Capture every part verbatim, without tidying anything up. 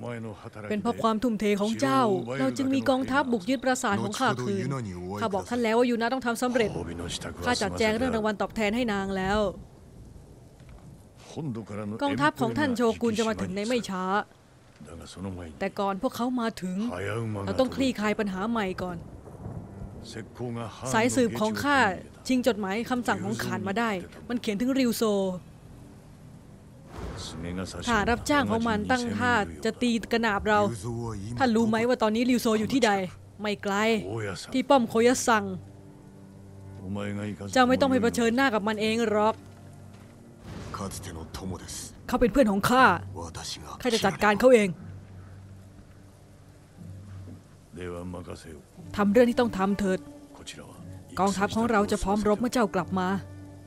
เป็นเพราะความทุ่มเทของเจ้าเราจึงมีกองทัพบุกยึดปราสาทของข้าคืนข้าบอกท่านแล้วว่ายูนะต้องทำสำเร็จข้าจัดแจงเรื่องรางวัลตอบแทนให้นางแล้วกองทัพของท่านโชกุนจะมาถึงในไม่ช้าแต่ก่อนพวกเขามาถึงเราต้องคลี่คลายปัญหาใหม่ก่อนสายสืบของข้าชิงจดหมายคำสั่งของขานมาได้มันเขียนถึงริวโซถ้ารับจ้างของมันตั้งท่าจะตีกระนาบเราท่านรู้ไหมว่าตอนนี้ริวโซอยู่ที่ใดไม่ไกลที่ป้อมโคยะซังเจ้าไม่ต้องไปเผชิญหน้ากับมันเองหรอกเขาเป็นเพื่อนของข้าข้าจะจัดการเขาเองทำเรื่องที่ต้องทำเถิดกองทัพของเราจะพร้อมรบเมื่อเจ้ากลับมา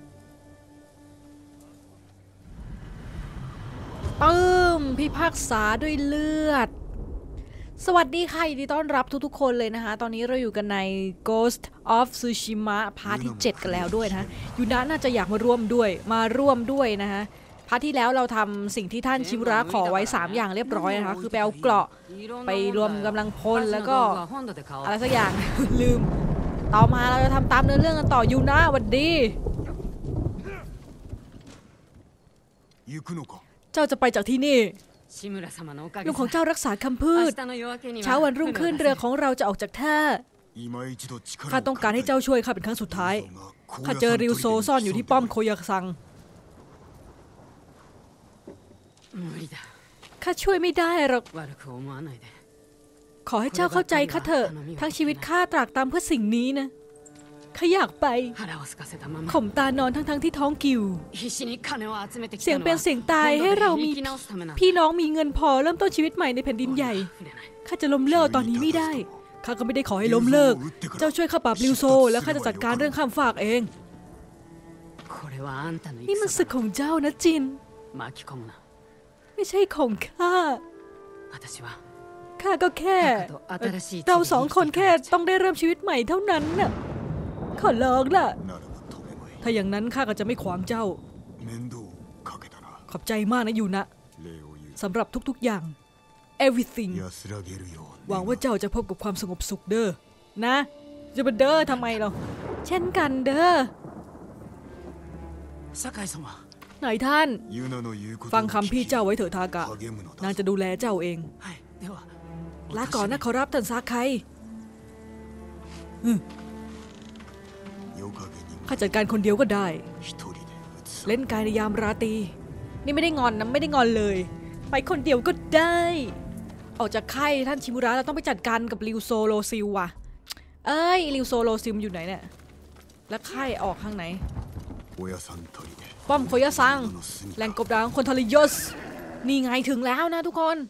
ปื้มพิพากษาด้วยเลือดสวัสดีค่ะยินดีต้อนรับทุกๆคนเลยนะคะตอนนี้เราอยู่กันใน Ghost of Tsushima พาร์ทที่เจ็ดกันแล้วด้วยนะยูนะน่าจะอยากมาร่วมด้วยมาร่วมด้วยนะคะพาร์ทที่แล้วเราทำสิ่งที่ท่านชิวระขอไว้สามอย่างเรียบร้อยนะคะคือไปเอาเกราะไปรวมกำลังพลแล้วก็อะไรสักอย่าง ลืมต่อมาเราจะทำตามเนื้อเรื่องกันต่อยูนะสวัสดีเจ้าจะไปจากที่นี่ลุงของเจ้ารักษาคำพูดเช้าวันรุ่งขึ้นเรือของเราจะออกจากท่าข้าต้องการให้เจ้าช่วยข้าเป็นครั้งสุดท้ายข้าเจอริวโซซ่อนอยู่ที่ป้อมโคยะซังข้าช่วยไม่ได้หรอกขอให้เจ้าเข้าใจข้าเถอะทั้งชีวิตข้าตรากตามเพื่อสิ่งนี้นะข้าอยากไปข่มตานอนทั้งๆที่ท้องกิ่วเสียงเป็นเสียงตายให้เรามีพี่น้องมีเงินพอเริ่มต้นชีวิตใหม่ในแผ่นดินใหญ่ข้าจะล้มเลิกตอนนี้ไม่ได้ข้าก็ไม่ได้ขอให้ล้มเลิกเจ้าช่วยข้าปราบริวโซแล้วข้าจะจัดการเรื่องข้ามฟากเองนี่มันศึกของเจ้านะจินไม่ใช่ของข้าข้าก็แค่เราสองคนแค่ต้องได้เริ่มชีวิตใหม่เท่านั้นน่ะขอร้องล่ะถ้าอย่างนั้นข้าก็จะไม่ขวางเจ้าขอบใจมากนะยูนะสำหรับทุกๆอย่าง everything หวังว่าเจ้าจะพบกับความสงบสุขเด้อนะจะมาเด้อทำไมเราเช่นกันเด้อไหนท่านฟังคำพี่เจ้าไว้เถิดทากะนางจะดูแลเจ้าเองลาก่อนนะขอรับท่านซาไคข้าจัดการคนเดียวก็ได้เล่นกายในยามราตรีนี่ไม่ได้งอนนะไม่ได้งอนเลยไปคนเดียวก็ได้ออกจากค่ายท่านชิมุระเราต้องไปจัดการกับริวโซโลซิลว่ะเอ้ยริวโซโลซิลอยู่ไหนเนี่ยแล้วค่ายออกข้างไหนป้อมโคยะซังแหล่งกบดานของคนทรยศนี่ไงถึงแล้วนะทุกคน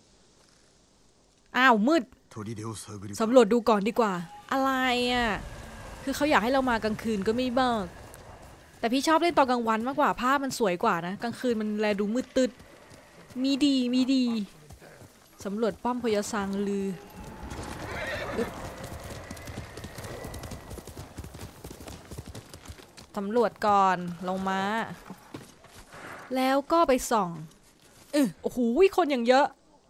อ้าวมืดสำรวจดูก่อนดีกว่าอะไรอ่ะคือเขาอยากให้เรามากลางคืนก็ไม่บ้างแต่พี่ชอบเล่นตอนกลางวันมากกว่าภาพมันสวยกว่านะกลางคืนมันแลดูมืดตึ๊ดมีดีมีดีสำรวจป้อมโคยะซังลือสำรวจก่อนลงมาแล้วก็ไปส่องเออโอ้โหคนอย่างเยอะ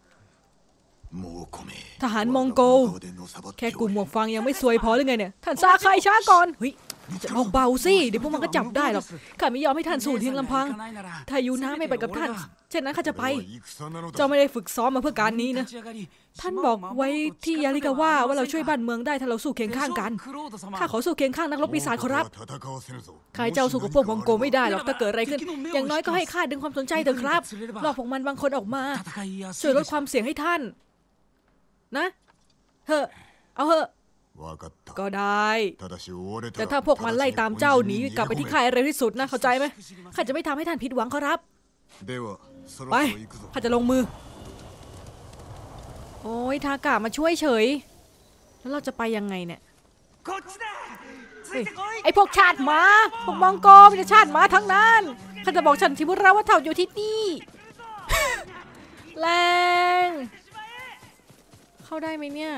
ทหารมองโกลแค่กลุ่มหมวกฟางยังไม่สวยพอหรือไงเนี่ยท่านซาไคช้าก่อนเฮ้ยจะเบาๆสิเดี๋ยวพวกมันก็จับได้หรอกข้าไม่ยอมให้ท่านสูญทิ้งลำพังถ้ายูนะไม่ไปกับท่านเช่นนั้นข้าจะไปเจ้าไม่ได้ฝึกซ้อมมาเพื่อการนี้นะท่านบอกไว้ที่ยาริกาวะว่าเราช่วยบ้านเมืองได้ถ้าเราสู้เคียงข้างกันข้าขอสู้เคียงข้างนักรบปีศาจขอรับข้าเจ้าสู้กับพวกมองโกไม่ได้หรอกถ้าเกิดอะไรขึ้นอย่างน้อยก็ให้ข้าดึงความสนใจเถอะครับหลอกพวกมันบางคนออกมาช่วยลดความเสี่ยงให้ท่านนะเถอะเอาเถอะก็ได้แต่ถ้าพวกมันไล่ตามเจ้าหนีกลับไปที่ค่ายเร็วที่สุดนะเข้าใจไหมข้าจะไม่ทำให้ท่านผิดหวังครับไปข้าจะลงมือโอ้ยทากะมาช่วยเฉยแล้วเราจะไปยังไงเนี่ยไอพวกชาติหมาพวกมองโกมีแต่ชาติหมาทั้งนั้นข้าจะบอกฉันทิมุระว่าเท่าอยู่ที่นี่แรงเข้าได้ไหมเนี่ย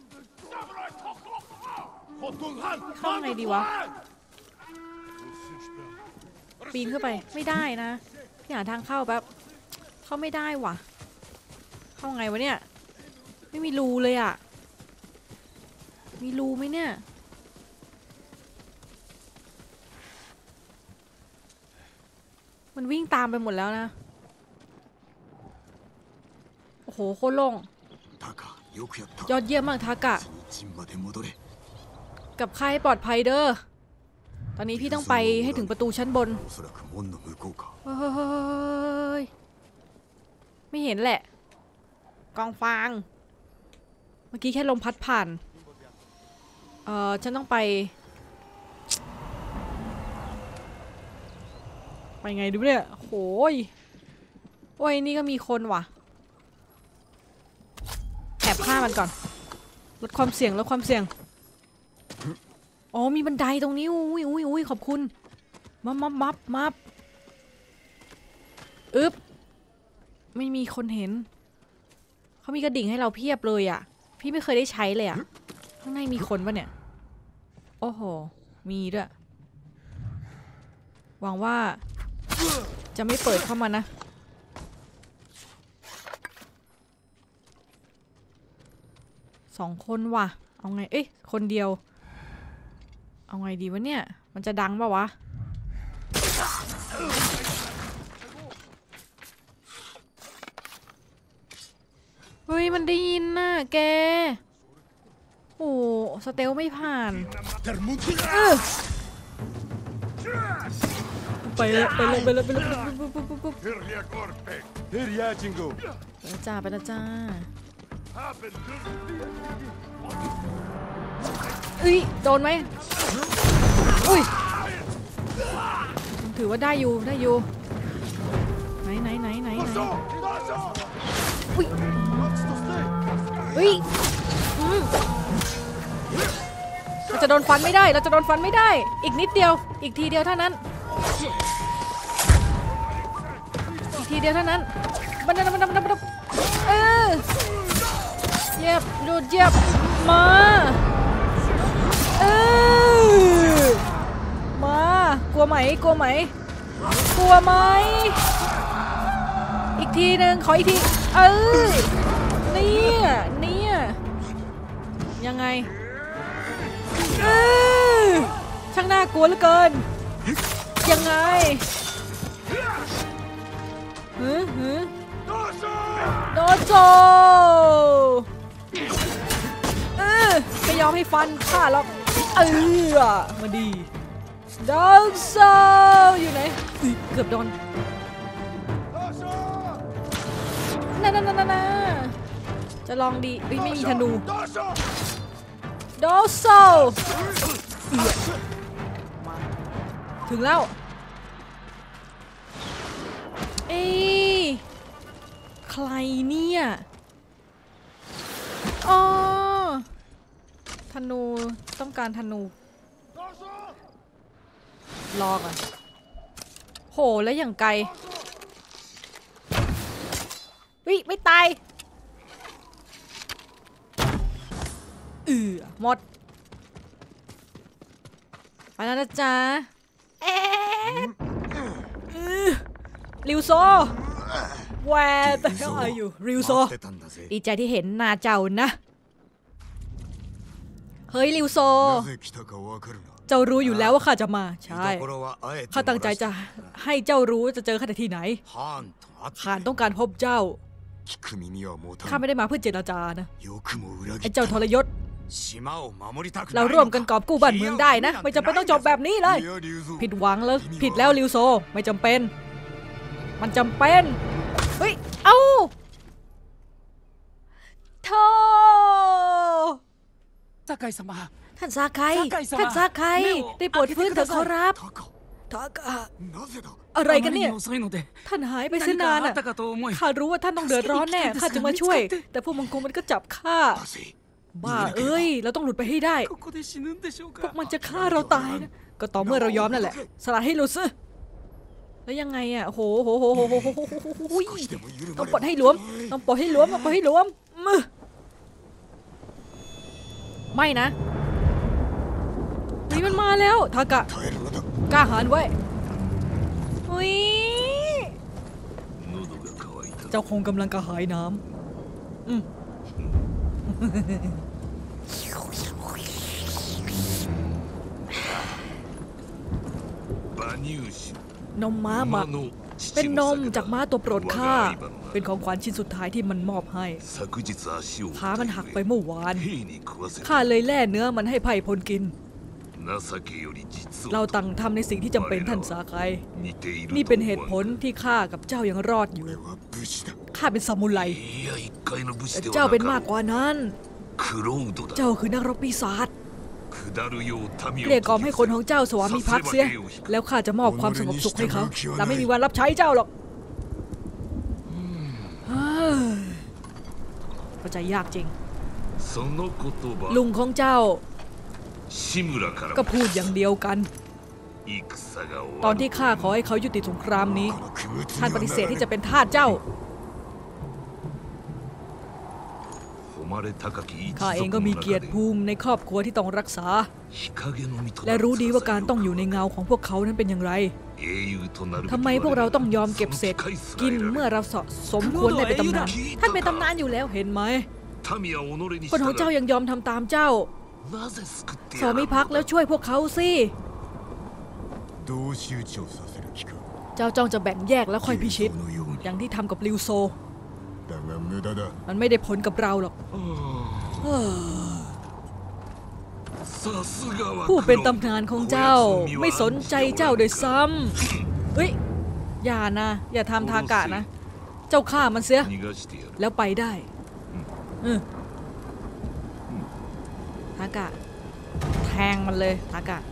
เข้าไงดีวะปีนขึ้นไปไม่ได้นะหาทางเข้าแบบเข้าไม่ได้ว่ะเขเข้าไงวะเนี่ยไม่มีรูเลยอ่ะมีรูไหมเนี่ยมันวิ่งตามไปหมดแล้วนะโอ้โหโคตรโล่งยอดเยี่ยมมากทากะกับค่ายปลอดภัยเด้อตอนนี้พี่ต้องไปให้ถึงประตูชั้นบนเฮ้ยไม่เห็นแหละกองฟางเมื่อกี้แค่ลมพัดผ่านเออฉันต้องไปไปไงดูเนี่ยโหยโอ้ยนี่ก็มีคนว่ะแอบฆ่ามันก่อนลดความเสี่ยงลดความเสี่ยงอ๋อมีบันไดตรงนี้อุ้ยอุ้ยอุ้ยขอบคุณมับมับมับมับอึ๊บไม่มีคนเห็นเขามีกระดิ่งให้เราเพียบเลยอ่ะพี่ไม่เคยได้ใช้เลยอ่ะข้างในมีคนปะเนี่ยโอ้โหมีด้วยหวังว่าจะไม่เปิดเข้ามานะสองคนว่ะเอาไงเอ้ยคนเดียวเอาไงดีวะเนี่ยมันจะดังป่าวะเฮ้ยมันได้ยินน่ะแกโอ้สเตลไม่ผ่านเออไปเลยไปเลยไปเลยไปเลยปุ๊บปุ๊บปุ๊บปุ๊บไปแล้วจ้าไปแล้วจ้าอุ้ยโดนไหมอุ้ยถือว่าได้อยู่ได้อยู่ไหนไหนไหนไหนไหนอุ้ยอุ้ยเราจะโดนฟันไม่ได้เราจะโดนฟันไม่ได้อีกนิดเดียวอีกทีเดียวเท่านั้นอีกทีเดียวเท่านั้นบันดันบันดันบันดันเออเย็บดูเย็บมาเออมากลัวไหมกลัวไหมกลัวไหมอีกทีหนึ่งขออีกทีเออเนี่ยเนี่ยยังไงเออช่างน่ากลัวเหลือเกินยังไงหือหือโดโจเออไม่ยอมให้ฟันฆ่าหรอกเออมาดีโดโซอยู่ไหนเกือบโดนน่าน่าน่าน่าจะลองดีไม่มีธนูโดโซถึงแล้วเอ้ใครเนี่ยอ๋อธนูต้องการธนูรอก่อนโหแล้วอย่างไกลวิไม่ตายเออหมดไปแล้วนะจ๊ะเอ๊ะริวโซแวร์แต่ก็อายุริวโซดีใจที่เห็นหน้าเจ้านะเฮ้ยริวโซเจ้ารู้อยู่แล้วว่าข้าจะมาใช่ข้าตั้งใจจะให้เจ้ารู้จะเจอข้าที่ไหนข้าต้องการพบเจ้าข้าไม่ได้มาเพื่อเจรจานะไอ้เจ้าทรยศเราร่วมกันกอบกู้บ้านเมืองได้นะไม่จำเป็นต้องจบแบบนี้เลยผิดหวังแล้วผิดแล้วริวโซไม่จำเป็นมันจำเป็นเฮ้ยเอ้าโธ่ท่านซาไคท่านซาไคได้โปรดฟื้นเถอะขอรับทากะอะไรกันเนี่ยท่านหายไปเสียนานอ่ะข้ารู้ว่าท่านต้องเดือดร้อนแน่ข้าจะมาช่วยแต่พวกมังกรมันก็จับข้าบ้าเอ้ยเราต้องหลุดไปให้ได้พวกมันจะฆ่าเราตายนะก็ต่อเมื่อเรายอมนั่นแหละสละให้หลุดซะแล้วยังไงอ่ะโหโหโหโหโหโหต้องปลดให้หลวมต้องปลดให้หลวมต้องปลดให้หลวมไม่นะนี่มันมาแล้วทากะกล้าหาญไว้อุ้ยเจ้าคงกำลังกระหายน้อืมนมม้าหมักเป็นนมจากม้าตัวโปรดข้าเป็นของขวัญชิ้นสุดท้ายที่มันมอบให้ขามันหักไปเมื่อวานข้าเลยแล่เนื้อมันให้ไพพลกินเราต่างทำในสิ่งที่จำเป็นท่านสาไคนี่เป็นเหตุผลที่ข้ากับเจ้ายังรอดอยู่ข้าเป็นซามูไรแต่เจ้าเป็นมากกว่านั้นเจ้าคือนักรบปีศาจเกลี้ยกล่อมให้คนของเจ้าสวามิภักดิ์เสียแล้วข้าจะมอบความสงบสุขให้เขาเราไม่มีวันรับใช้เจ้าหรอกเข้าใจยากจริงลุงของเจ้าก็พูดอย่างเดียวกันตอนที่ข้าขอให้เขายุติสงครามนี้ท่านปฏิเสธที่จะเป็นทาสเจ้าข้าเองก็มีเกียรติภูมิในครอบครัวที่ต้องรักษาและรู้ดีว่าการต้องอยู่ในเงาของพวกเขานั้นเป็นอย่างไรทำไมพวกเราต้องยอมเก็บเศษกินเมื่อเราสมควรได้เป็นตำนานท่านเป็นตำนานอยู่แล้วเห็นไหมคนของเจ้ายังยอมทำตามเจ้าสวามิภักดิ์แล้วช่วยพวกเขาสิเจ้าจ้องจะแบ่งแยกแล้วค่อยพิชิตอย่างที่ทำกับลิวโซมันไม่ได้ผลกับเราหรอกผู้เป็นตำนานของเจ้าไม่สนใจเจ้าเลยซ้ำเฮ้ยอย่านะอย่าทำทากะนะเจ้าฆ่ามันเสียแล้วไปได้ทากะแทงมันเลยทากะ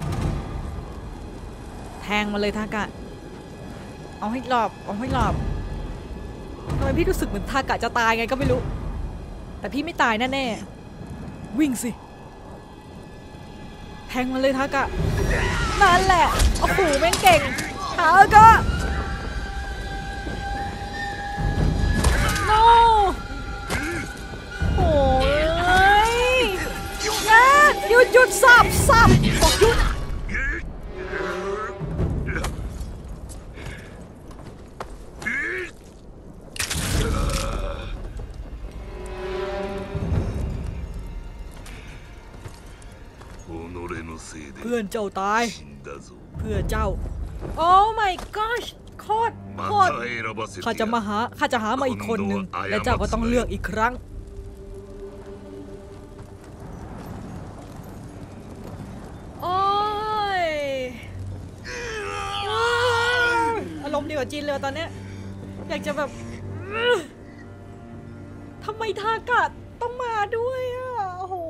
แทงมันเลยทากะเอาให้หลอบเอาให้หลอบทำไมพี่รู้สึกเหมือนทากะจะตายไงก็ไม่รู้แต่พี่ไม่ตายแน่ๆวิ่งสิแทงมันเลยทากะนั่นแหละโอ้โหแม่งเก่งทากะ no โอ้ยนะหยุดหยุดสับสับบอกหยุดเพื่อนเจ้าตายเพื่อเจ้าโอ้ my gosh โคตรโคตรข้าจะมาหาข้าจะหามาอีกคนหนึ่งและเจ้าก็ต้องเลือกอีกครั้งโอ้ยอารมณ์ดีกว่าจีนเลยตอนเนี้ยอยากจะแบบทำไมทากะต้องมาด้วยอ่ะโอ้โห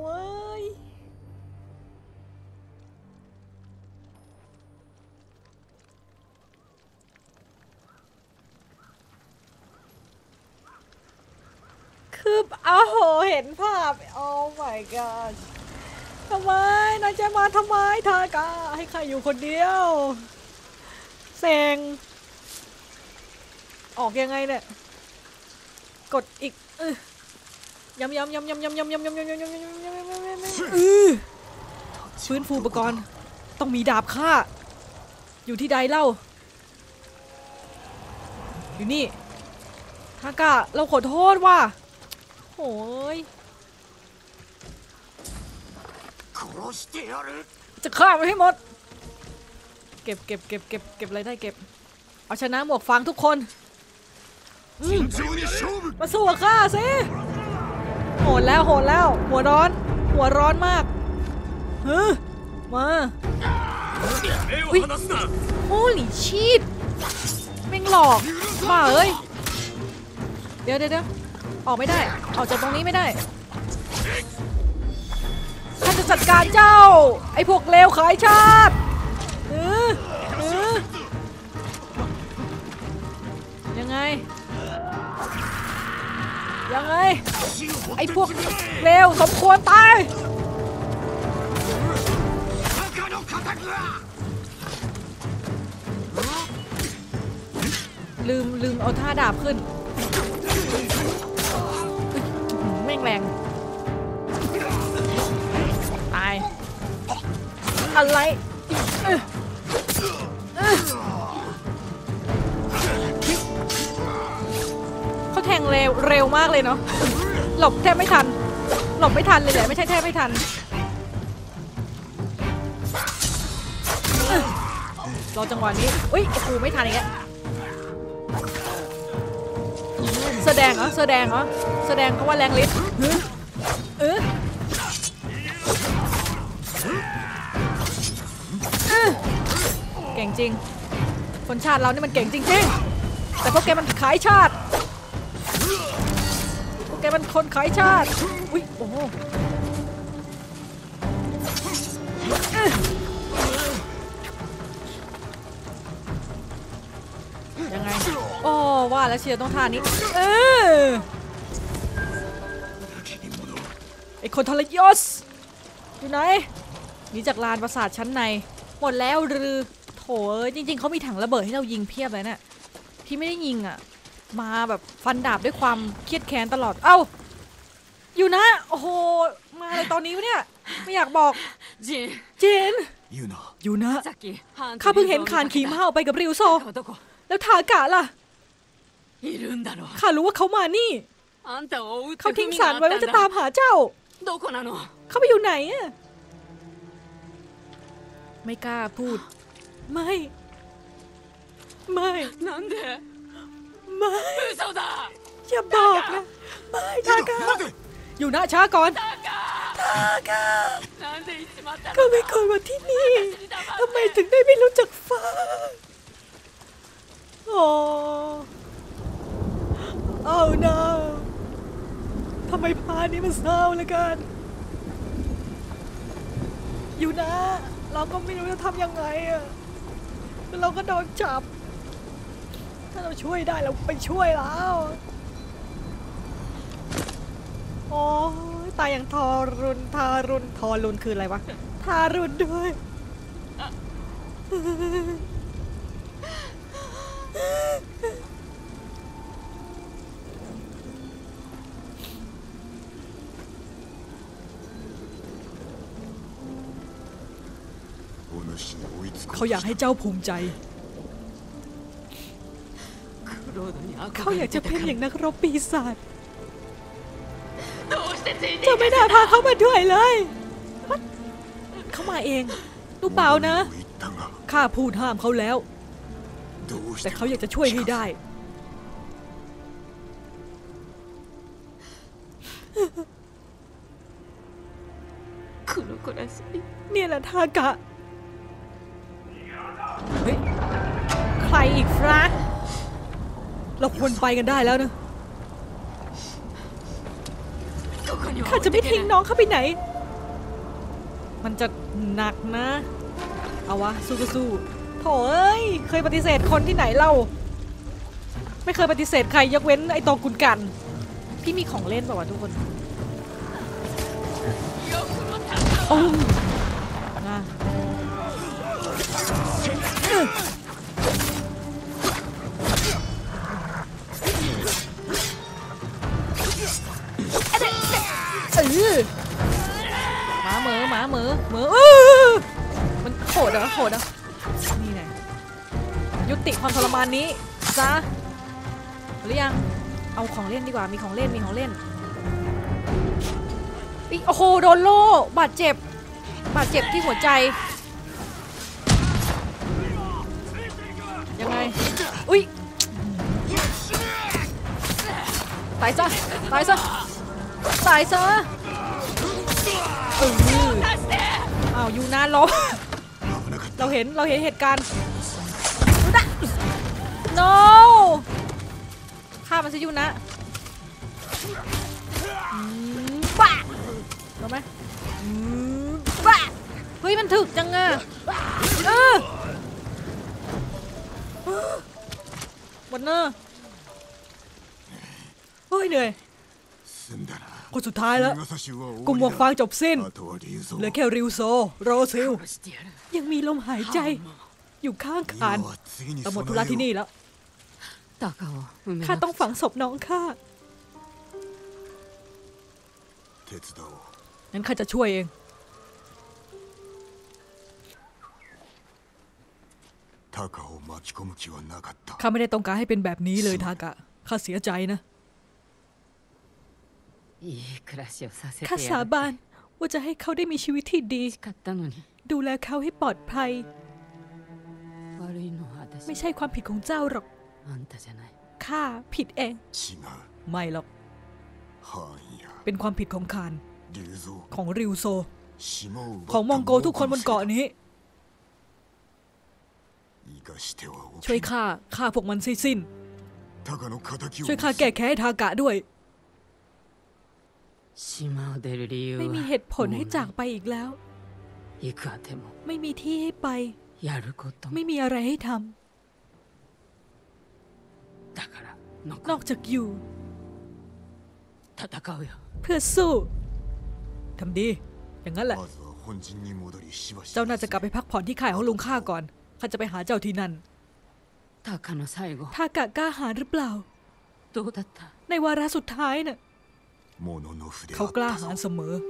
คืออ้าวโหเห็นภาพโอ้ my god ทำไมนายจะมาทำไมทากะให้ใครอยู่คนเดียวเซ็งออกยังไงเนี่ยกดอีกเออยำยำยำยำยำยำยำยำยำยำยำยำยำยำยำเออฟื้นฟูอุปกรณ์ต้องมีดาบฆ่าอยู่ที่ใดเล่าอยู่นี่ทากะเราขอโทษว่าโอ้ยจะฆ่ามันให้หมดเก็บเก็บเก็บเก็บเก็บอะไรได้เก็บเอาชนะหมวกฟางทุกคนมาสู้กับข้าสิโหดแล้วโหดแล้วหัวร้อนหัวร้อนมากเฮ้ยมาอุ้ยโอ้ลิชีตแม่งหลอกบ้าเอ้ยเดี๋ยวเดี๋ยวออกไม่ได้ออกจากตรงนี้ไม่ได้ข้าจะจัดการเจ้าไอ้พวกเลวขายชาติเออเออยังไงยังไงไอ้พวกเลวสมควรตายลืมลืมเอาท่าดาบขึ้นแม่งแรงตายอะไรเขาแทงเร็วเร็วมากเลยเนาะหลบแทบไม่ทันหลบไม่ทันเลยแหละไม่ใช่แทบไม่ทันรอจังหวะนี้อุ้ยโอ้โหไม่ทันอีกแล้วแสดงเหรอแสดงเหรอแสดงเขาว่าแรงฤทธิ์เออเก่งจริงคนชาติเรานี่มันเก่งจริงๆแต่พวกแกมันขายชาติพวกแกมันคนขายชาติอุ้ยโอ้โหยังไงโอ้ว่าแล้วเชียร์ต้องท่านี้เออไอคนทรยศอยู่ไหนหนีจากลานปราสาทชั้นในหมดแล้วหรือโถจริงๆเขามีถังระเบิดให้เรายิงเพียบเลยเนี่ยที่ไม่ได้ยิงอ่ะมาแบบฟันดาบด้วยความเครียดแค้นตลอดเอ้าอยู่นะโอ้โหมาเลยตอนนี้วะเนี่ยไม่อยากบอกจินจินอยู่นะข้าเพิ่งเห็นคานขี่ม้าออกไปกับริวโซแล้วทากะล่ะข้ารู้ว่าเขามานี่เขาทิ้งสารไว้ว่าจะตามหาเจ้าเขาไปอยู่ไหนอะไม่กล้าพูดไม่ไม่ไม่อย่าบอกนะไม่ทากะอยู่หน้าช้าก่อนทากะก็ไม่เคยมาที่นี่ทำไมถึงได้ไม่รู้จักฟ้าโอ้เอานะทำไมพานี้มันเศร้าเหลือเกินอยู่นะเราก็ไม่รู้จะทำยังไงอะเราก็โดนจับถ้าเราช่วยได้เราไปช่วยแล้วโอ้ตายอย่างทารุณทารุณทารุณคืออะไรวะทารุณด้วยเขาอยากให้เจ้าภูมิใจเขาอยากจะเป็นอย่างนักรบปีศาจเจ้าไม่ได้พาเขามาด้วยเลยเขามาเองรู้เปล่านะข้าพูดห้ามเขาแล้วแต่เขาอยากจะช่วยให้ได้เนี่ยแหละทากะเฮ้ยใครอีกฟะเราควรไปกันได้แล้วนะข้าจะไม่ทิ้งน้องเขาไปไหนมันจะหนักนะเอาวะสู้ก็สู้โถเอ้ยเคยปฏิเสธคนที่ไหนเล่าไม่เคยปฏิเสธใครยกเว้นไอ้ตองกุนกันพี่มีของเล่นป่าววะทุกคนโอ้นะเออหมาเหมือหมาเหมือเหมือมันโหดเหรอโหดเหรอนี่ไงยุติความทรมานนี้ซะหรือยังเอาของเล่นดีกว่ามีของเล่นมีของเล่นโอ้โหโดนโล่บาดเจ็บบาดเจ็บที่หัวใจยังไงอุ้ยตายซะตายซะตายซะเอออ้าวยูนาล้มเราเห็นเราเห็นเหตุการณ์ no ฆ่ามันสิยูนะบ้ารู้ไหมบ้าเฮ้ยมันถึกจังอะเออวันเนอร์เฮ้ยเหนื่อยคนสุดท้ายแล้วกลุ่มหมวกฟางจบสิ้นเหลือแค่ริวโซโรซิลยังมีลมหายใจอยู่ข้างคานแต่หมดธุระที่นี่แล้วข้าต้องฝังศพน้องข้างั้นข้าจะช่วยเองข้าไม่ได้ต้องการให้เป็นแบบนี้เลยทากะข้าเสียใจนะข้าสาบานว่าจะให้เขาได้มีชีวิตที่ดีดูแลเขาให้ปลอดภัยไม่ใช่ความผิดของเจ้าหรอกข้าผิดเองไม่หรอกเป็นความผิดของคานของริวโซของมองโกทุกคนบนเกาะนี้ช่วยข้าฆ่าพวกมันสิ้นช่วยข้าแก้แค้นให้ทากะด้วยไม่มีเหตุผลให้จากไปอีกแล้วไม่มีที่ให้ไปไม่มีอะไรให้ทำนอกจากอยู่เพื่อสู้ทำดีอย่างนั้นแหละเจ้าน่าจะกลับไปพักผ่อนที่ค่ายของลุงข้าก่อนข้าจะไปหาเจ้าที่นั่นทากะกล้าหาญหรือเปล่าในวาระสุดท้ายน่ะเขากล้าหาญเสมอ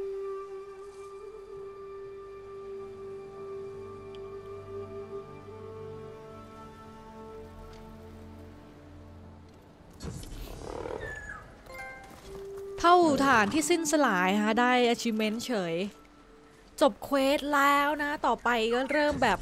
เท่าฐานที่สิ้นสลายฮะได้ achievement เฉยจบเควสแล้วนะต่อไปก็เริ่มแบบ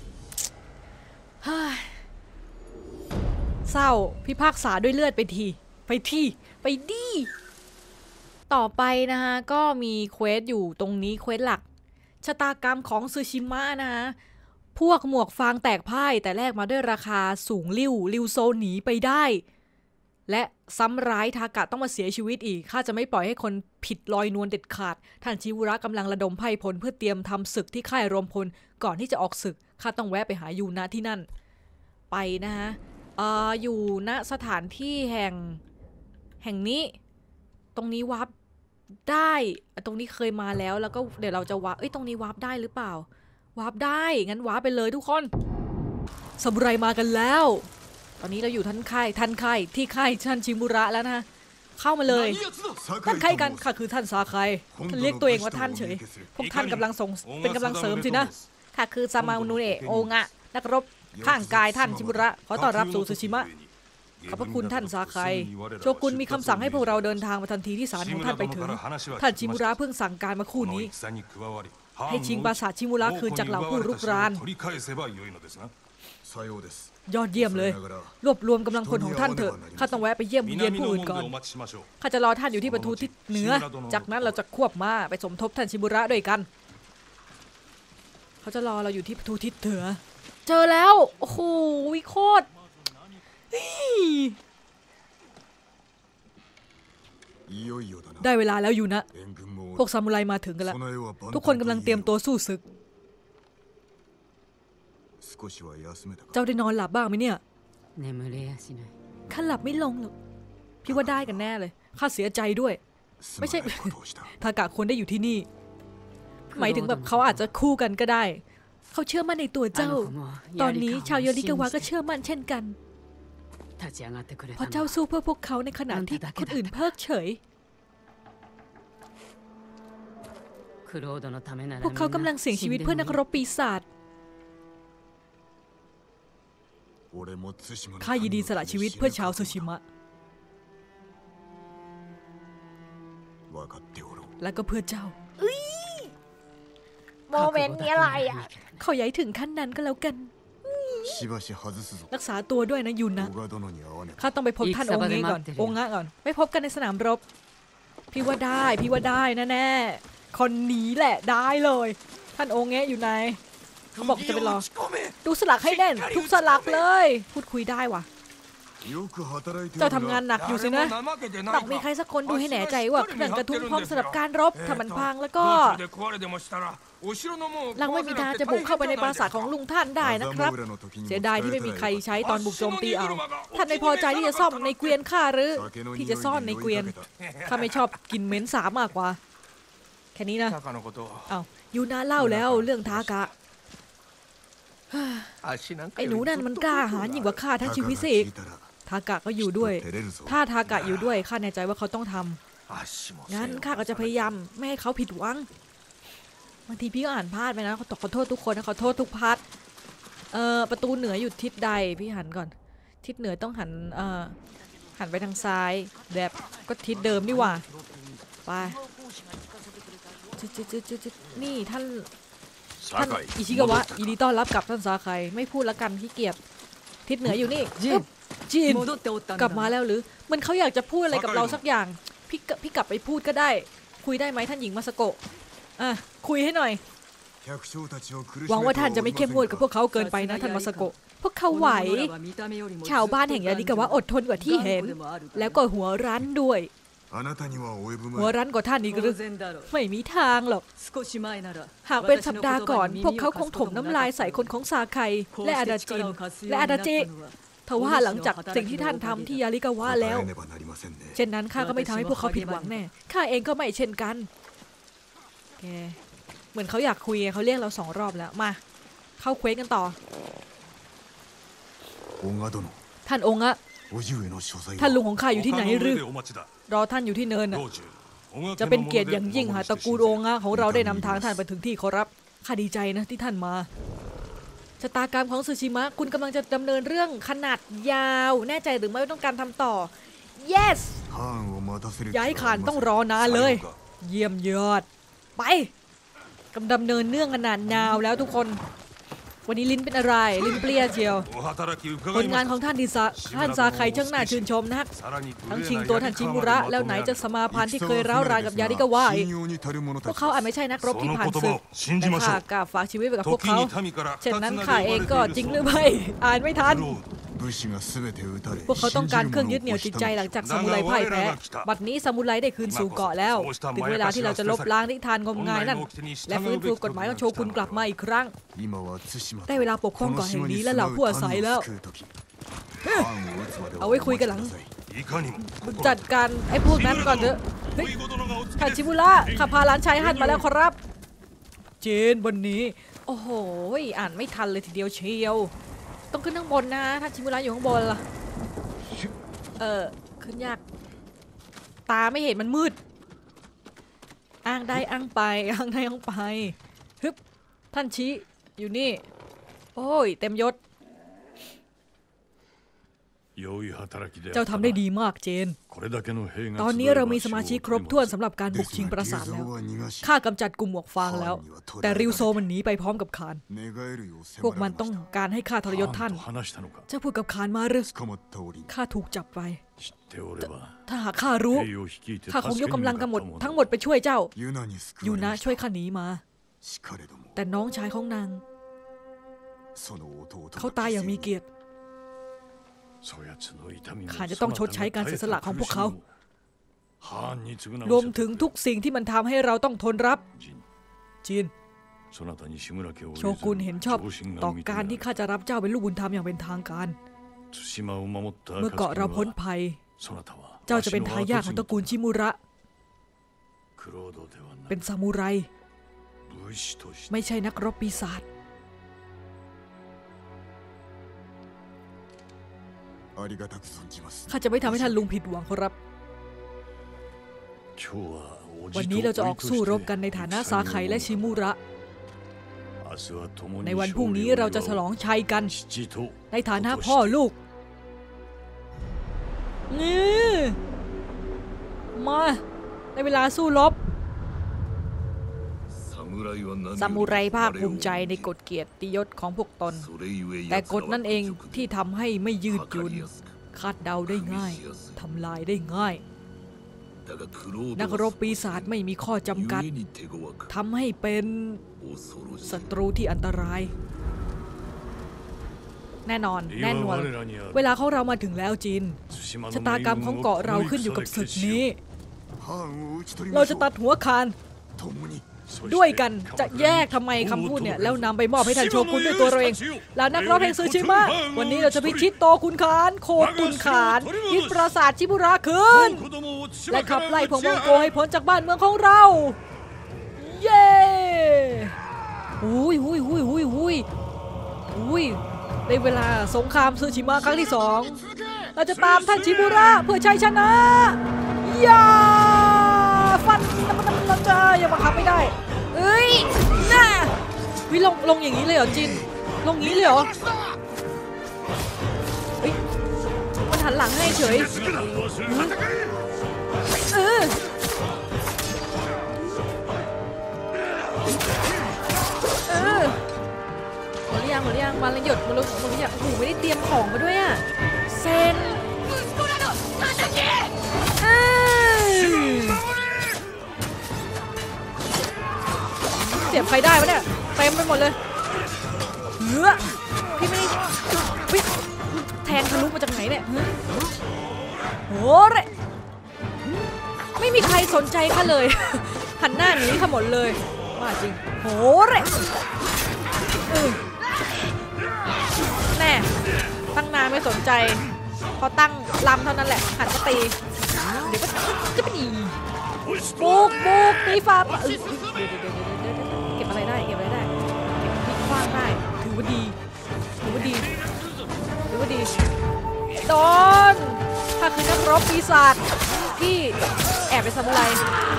เศร้าพิพากษาด้วยเลือดไปทีไปที่ไปดีต่อไปนะฮะก็มีเควสอยู่ตรงนี้เควสหลักชะตากรรมของซูชิมะนะฮะพวกหมวกฟางแตกพ่ายแต่แลกมาด้วยราคาสูงลิ่วริวโซหนีไปได้และซ้ำร้ายทากะต้องมาเสียชีวิตอีกข้าจะไม่ปล่อยให้คนผิดลอยนวลเด็ดขาดท่านชิวุระกำลังระดมไพร่พลเพื่อเตรียมทำศึกที่ค่ายรวมพลก่อนที่จะออกศึกข้าต้องแวะไปหายูนะที่นั่นไปนะฮะเอ่ออยู่ณสถานที่แห่งแห่งนี้ตรงนี้วาร์ปได้ตรงนี้เคยมาแล้วแล้วก็เดี๋ยวเราจะวาร์ปเอ้ยตรงนี้วาร์ปได้หรือเปล่าวาร์ปได้งั้นวาร์ปไปเลยทุกคนซามูไรมากันแล้วตอนนี้เราอยู่ท่านค่ายท่านค่ายที่ค่ายท่านชิมุระแล้วนะเข้ามาเลยท่านค่ายกันค่ะคือท่านซาไคท่านเรียกตัวเองว่าท่านเฉยพวกท่านกำลังส่งเป็นกำลังเสริมสินะค่ะคือซามานุเอะโองะนักรบข้างกายท่านชิมุระขอต้อนรับสู่ซูชิมะขอบพระคุณท่านซาไคโชกุนมีคำสั่งให้พวกเราเดินทางมาทันทีที่ศาลของท่านไปถึงท่านชิมุระเพิ่งสั่งการมาคู่นี้ให้ชิงปราสาทชิมุระคืนจากเหล่าผู้รุกรานยอดเยี่ยมเลยรวบรวมกำลังพลของท่านเถอะข้าต้องแวะไปเยี่ยมเยียนผู้อื่นก่อนข้าจะรอท่านอยู่ที่ประตูทิศเหนือจากนั้นเราจะควบม้าไปสมทบท่านชิมุระด้วยกันเขาจะรอเราอยู่ที่ประตูทิศเหนือเจอแล้วโอ้โหโคตรได้เวลาแล้วอยู่นะพวกซามูไรมาถึงกันแล้วทุกคนกำลังเตรียมตัวสู้ศึกเจ้าได้นอนหลับบ้างไหมเนี่ยข้าหลับไม่ลงหรอกพี่ว่าได้กันแน่เลยข้าเสียใจด้วยไม่ใช่ทากะควรได้อยู่ที่นี่หมายถึงแบบเขาอาจจะคู่กันก็ได้เขาเชื่อมั่นในตัวเจ้าตอนนี้ชาวโยริกาวะก็เชื่อมั่นเช่นกันเพราะเจ้าสู้เพื่อพวกเขาในขณะที่คนอื่นเพิกเฉยพวกเขากำลังเสี่ยงชีวิตเพื่อนักรบปีศาจข้ายินดีสละชีวิตเพื่อชาวซูชิมะและก็เพื่อเจ้าโมเมนต์นี้อะไรอ่ะเขาย้ายถึงขั้นนั้นก็แล้วกันรักษาตัวด้วยนะยุนนะข้าต้องไปพบท่านองค์นี้ก่อนองค์งะก่อนไม่พบกันในสนามรบพี่ว่าได้พี่ว่าได้แน่ๆคนนี้แหละได้เลยท่านองค์เงี้ยอยู่ไหนเขาบอกจะไปรอดูสลักให้แน่นทุกสลักเลยพูดคุยได้ว่ะเจ้าทำงานหนักอยู่สินะต้องมีใครสักคนดูให้แน่ใจว่าเครื่องกระทุ้งพร้อมสำหรับการรบถ้ามันพังแล้วก็เราไม่มีทางจะบุกเข้าไปในปราสาทของลุงท่านได้นะครับเสียดายที่ไม่มีใครใช้ตอนบุกโจมตีเอาท่านไม่พอใจที่จะซ่อมในเกวียนข้าหรือที่จะซ่อนในเกวียนข้าไม่ชอบกินเหม็นสาบมากกว่าแค่นี้นะอ้าวยูนาเล่าแล้วเรื่องทากะไอ้หนูนั่นมันกล้าหาญยิ่งกว่าข้าทั้งชีวิตสิทากะก็อยู่ด้วยถ้าทากะอยู่ด้วยข้าแน่ใจว่าเขาต้องทำงั้นข้าก็จะพยายามไม่ให้เขาผิดหวังบางทีพี่ก็อ่านพลาดไปนะขอขอโทษทุกคนนะขอโทษทุกพาร์ทเอ่อประตูเหนืออยู่ทิศใดพี่หันก่อนทิศเหนือต้องหันเอ่อหันไปทางซ้ายแบบก็ทิศเดิมนี่หว่าไปไปนี่ท่านท่านอิชิกาวะยินดีต้อนรับกับท่านซาไคไม่พูดละกันขี้เกียจทิศเหนืออยู่นี่จีนกลับมาแล้วหรือมันเขาอยากจะพูดอะไรกับเราสักอย่างพี่พี่กลับไปพูดก็ได้คุยได้ไหมท่านหญิงมาสโกะอ่ะคุยให้หน่อยหวังว่าท่านจะไม่เข้มงวดกับพวกเขาเกินไปนะท่านมาสโกะพวกเขาไหวชาวบ้านแห่งยาลิกาวะอดทนกว่าที่เห็นแล้วก็หัวรั้นด้วยหัวรั้นกว่าท่านอีกหรือไม่มีทางหรอกหากเป็นสัปดาห์ก่อนพวกเขาคงถมน้ำลายใส่คนของซาไคและอาดาจินและอาดาจิทว่าหลังจากสิ่งที่ท่านทำที่ยาลิกาวะแล้วเช่นนั้นข้าก็ไม่ทำให้พวกเขาผิดหวังแน่ข้าเองก็ไม่เช่นกันแกเหมือนเขาอยากคุยเขาเรียกเราสองรอบแล้วมาเข้าเควสกันต่อท่านองค์อะท่านลุงของข้าอยู่ที่ไหนหรือรอท่านอยู่ที่เนินอะจะเป็นเกียรติอย่างยิ่งหากตระกูลองค์อะของเราได้นำทางท่านไปถึงที่ขอรับข้าดีใจนะที่ท่านมาชะตากรรมของซูชิมะคุณกำลังจะดำเนินเรื่องขนาดยาวแน่ใจหรือไม่ต้องการทำต่อ yes ย้ายขานต้องรอนานเลยเยี่ยมยอดไปกำลังดำเนินเรื่องขนาดยาวแล้วทุกคนวันนี้ลิ้นเป็นอะไรลิ้นเปรี้ยเชียวผลงานของท่านดิซะท่านซาไคช่างน่าชื่นชมนักทั้งชิงตัวท่านชิมุระแล้วไหนจะสมาพันธ์ที่เคยร้าวรานกับยาริกาวะพวกเขาอาจไม่ใช่นักรบที่ผ่านศึกแต่ข้ากล้าฝากชีวิตไว้กับพวกเขาเช่นนั้นข้าเองก็จริงหรือไม่อ่านไม่ทันพวกเขาต้องการเครื่องยึดเหนี่ยวจิตใจหลังจากซามูไรพ่ายแพ้บัดนี้ซามูไรได้คืนสู่เกาะแล้วถึงเวลาที่เราจะลบล้างนิทานงมงายนั่นและฟื้นฟูกฎหมายของโชกุนกลับมาอีกครั้งได้เวลาปกป้องเกาะแห่งนี้และเหล่าผู้อาศัยแล้วเอาไว้คุยกันหลังจัดการไอ้พวกนั้นก่อนเถอะท่านชิบุระข้าพาหลานชายหันมาแล้วครับเจนวันนี้โอ้โหอ่านไม่ทันเลยทีเดียวเชียวต้องขึ้นข้างบนนะท่านชิมุระอยู่ข้างบนล่ะเออขึ้นยากตาไม่เห็นมันมืดอ้างได้อ้างไปอ้างได้อ้างไปฮึบท่านชี้อยู่นี่โอ้ยเต็มยศเจ้าทำได้ดีมากเจนตอนนี้เรามีสมาชิกครบถ้วนสำหรับการบุกชิงปราสาทแล้วข้ากำจัดกลุ่มหมวกฟางแล้วแต่ริวโซมันหนีไปพร้อมกับคานพวกมันต้องการให้ข้าทรยศท่านเจ้าพูดกับคานมาหรือข้าถูกจับไปถ้าหากข้ารู้ข้าคงยกกำลังกันหมดทั้งหมดไปช่วยเจ้ายูนะช่วยข้าหนีมาแต่น้องชายของนางเขาตายอย่างมีเกียรติข้าจะต้องชดใช้การเสียสละของพวกเขารวมถึงทุกสิ่งที่มันทำให้เราต้องทนรับจินโชกุนเห็นชอบต่อการที่ข้าจะรับเจ้าเป็นลูกบุญธรรมอย่างเป็นทางการเมื่อเกาะเราพ้นภัยเจ้าจะเป็นทายาทของตระกูลชิมุระเป็นซามูไรไม่ใช่นักรบปีศาจข้าจะไม่ทำให้ท่านลุงผิดหวังครับวันนี้เราจะออกสู้รบกันในฐานะซาไคและชิมุระในวันพรุ่งนี้เราจะฉลองชัยกันในฐานะพ่อลูกนี่มาในเวลาสู้รบซามูไรภาคภูมิใจในกฎเกียรติยศของพวกตนแต่กฎนั่นเองที่ทำให้ไม่ยืดหยุ่นคาดเดาได้ง่ายทำลายได้ง่ายนักรบปีศาจไม่มีข้อจำกัดทำให้เป็นศัตรูที่อันตรายแน่นอนแน่นอนเวลาของเรามาถึงแล้วจินชะตากรรมของเกาะเราขึ้นอยู่กับศึกนี้เราจะตัดหัวคานด้วยกันจะแยกทำไมคำพูดเนี่ยแล้วนำไปมอบให้ท่านโชกุนด้วยตัวเราเองหลานนักรบแห่งซูชิมะวันนี้เราจะพิชิตโตคุณขานโคตุนขานยึดปราสาทชิบุระคืนและขับไล่พวกมองโกให้พ้นจากบ้านเมืองของเราเย้หุยหุยหุยหุยหุยหุยในเวลาสงครามซูชิมะครั้งที่สองเราจะตามท่านชิบุระเพื่อชัยชนะยาฟันเราจะยังบังคับไม่ได้เอ้ยน่าวิลงลงอย่างนี้เลยเหรอจินลงงี้เลยเหรอเฮ้ยมันหันหลังให้เฉยเออวันละหยดมาลุกมาลุกอย่างโอ้โหไม่ได้เตรียมของมาด้วยอะเซนเสียบใครได้วะเนี่ยเต็มไปหมดเลยเฮ้อพี่ไม่ได้แทงทะลุมาจากไหนเนี่ยโอ้เร่ไม่มีใครสนใจข้าเลยหันหน้าหนีข้าหมดเลยว่าจริงโอ้เร่แน่ตั้งนานไม่สนใจพอตั้งลำเท่านั้นแหละหันมาตีเดี๋ยวก็จะเป็นอีบุกบุกตีฟ้าเก็บอะไรได้เก็บอะไรได้เก็บที่คว้างได้ถือว่าดีถือว่าดีถือว่าดีโดนถ้าคือนักรบปีศาจที่แอบเป็นซามูไร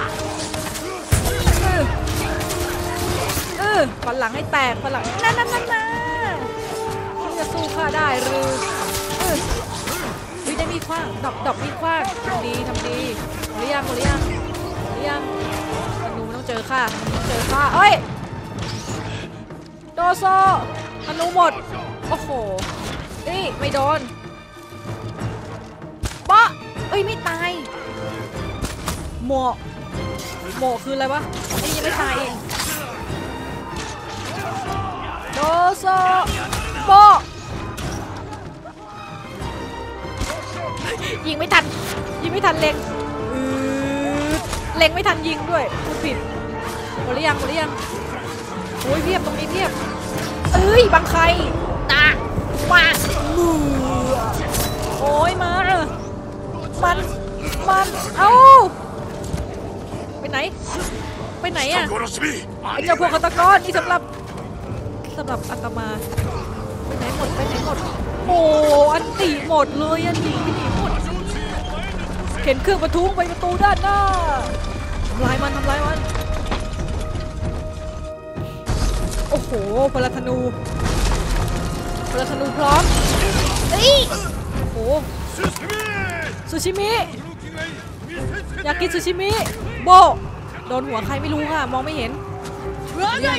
เออเออฝันหลังให้แตกฝันหลังนั่นนั่นนั่นนั่นคุณจะสู้ข้าได้หรือเออวิได้มีคว้างดอกดอกมีคว้างทำดีทำดีหรือยังหรือยังหรือยังธนูต้องเจอข้าต้องเจอข้าเอ้ยโดโซธนูหมดโอ้โหนี่ไม่โดนปะเอ้ยไม่ตายหมอกหมอกคืออะไรวะไอ้ยังไม่ตายเองโดโซโบยิงไม่ทันยิงไม่ทันเล็งเล็งไม่ทันยิงด้วยพูดผิดหมดหรือยังหมดหรือยังโอ้ยเพียบตรงนี้เพียบเอ้ยบังใครตามาโอ้ยมามันมันเอ้าไปไหนไปไหนอะไอเจ้าพวกฆาตกรนี่สำหรับสำหรับอาตมาไปไหนหมดไปไหนหมดโอ้อันตีหมดเลยอันตีไปไหนหมดเข็นเครื่องประทุไปประตูด้านหน้าทำลายมันทำลายมันโอ้โหพลธนูพลธนูพร้อมเอ้ยโอ้โหซูชิมิอยากกินซูชิมิโบโดนหัวใครไม่รู้ค่ะมองไม่เห็นเรียงเรียง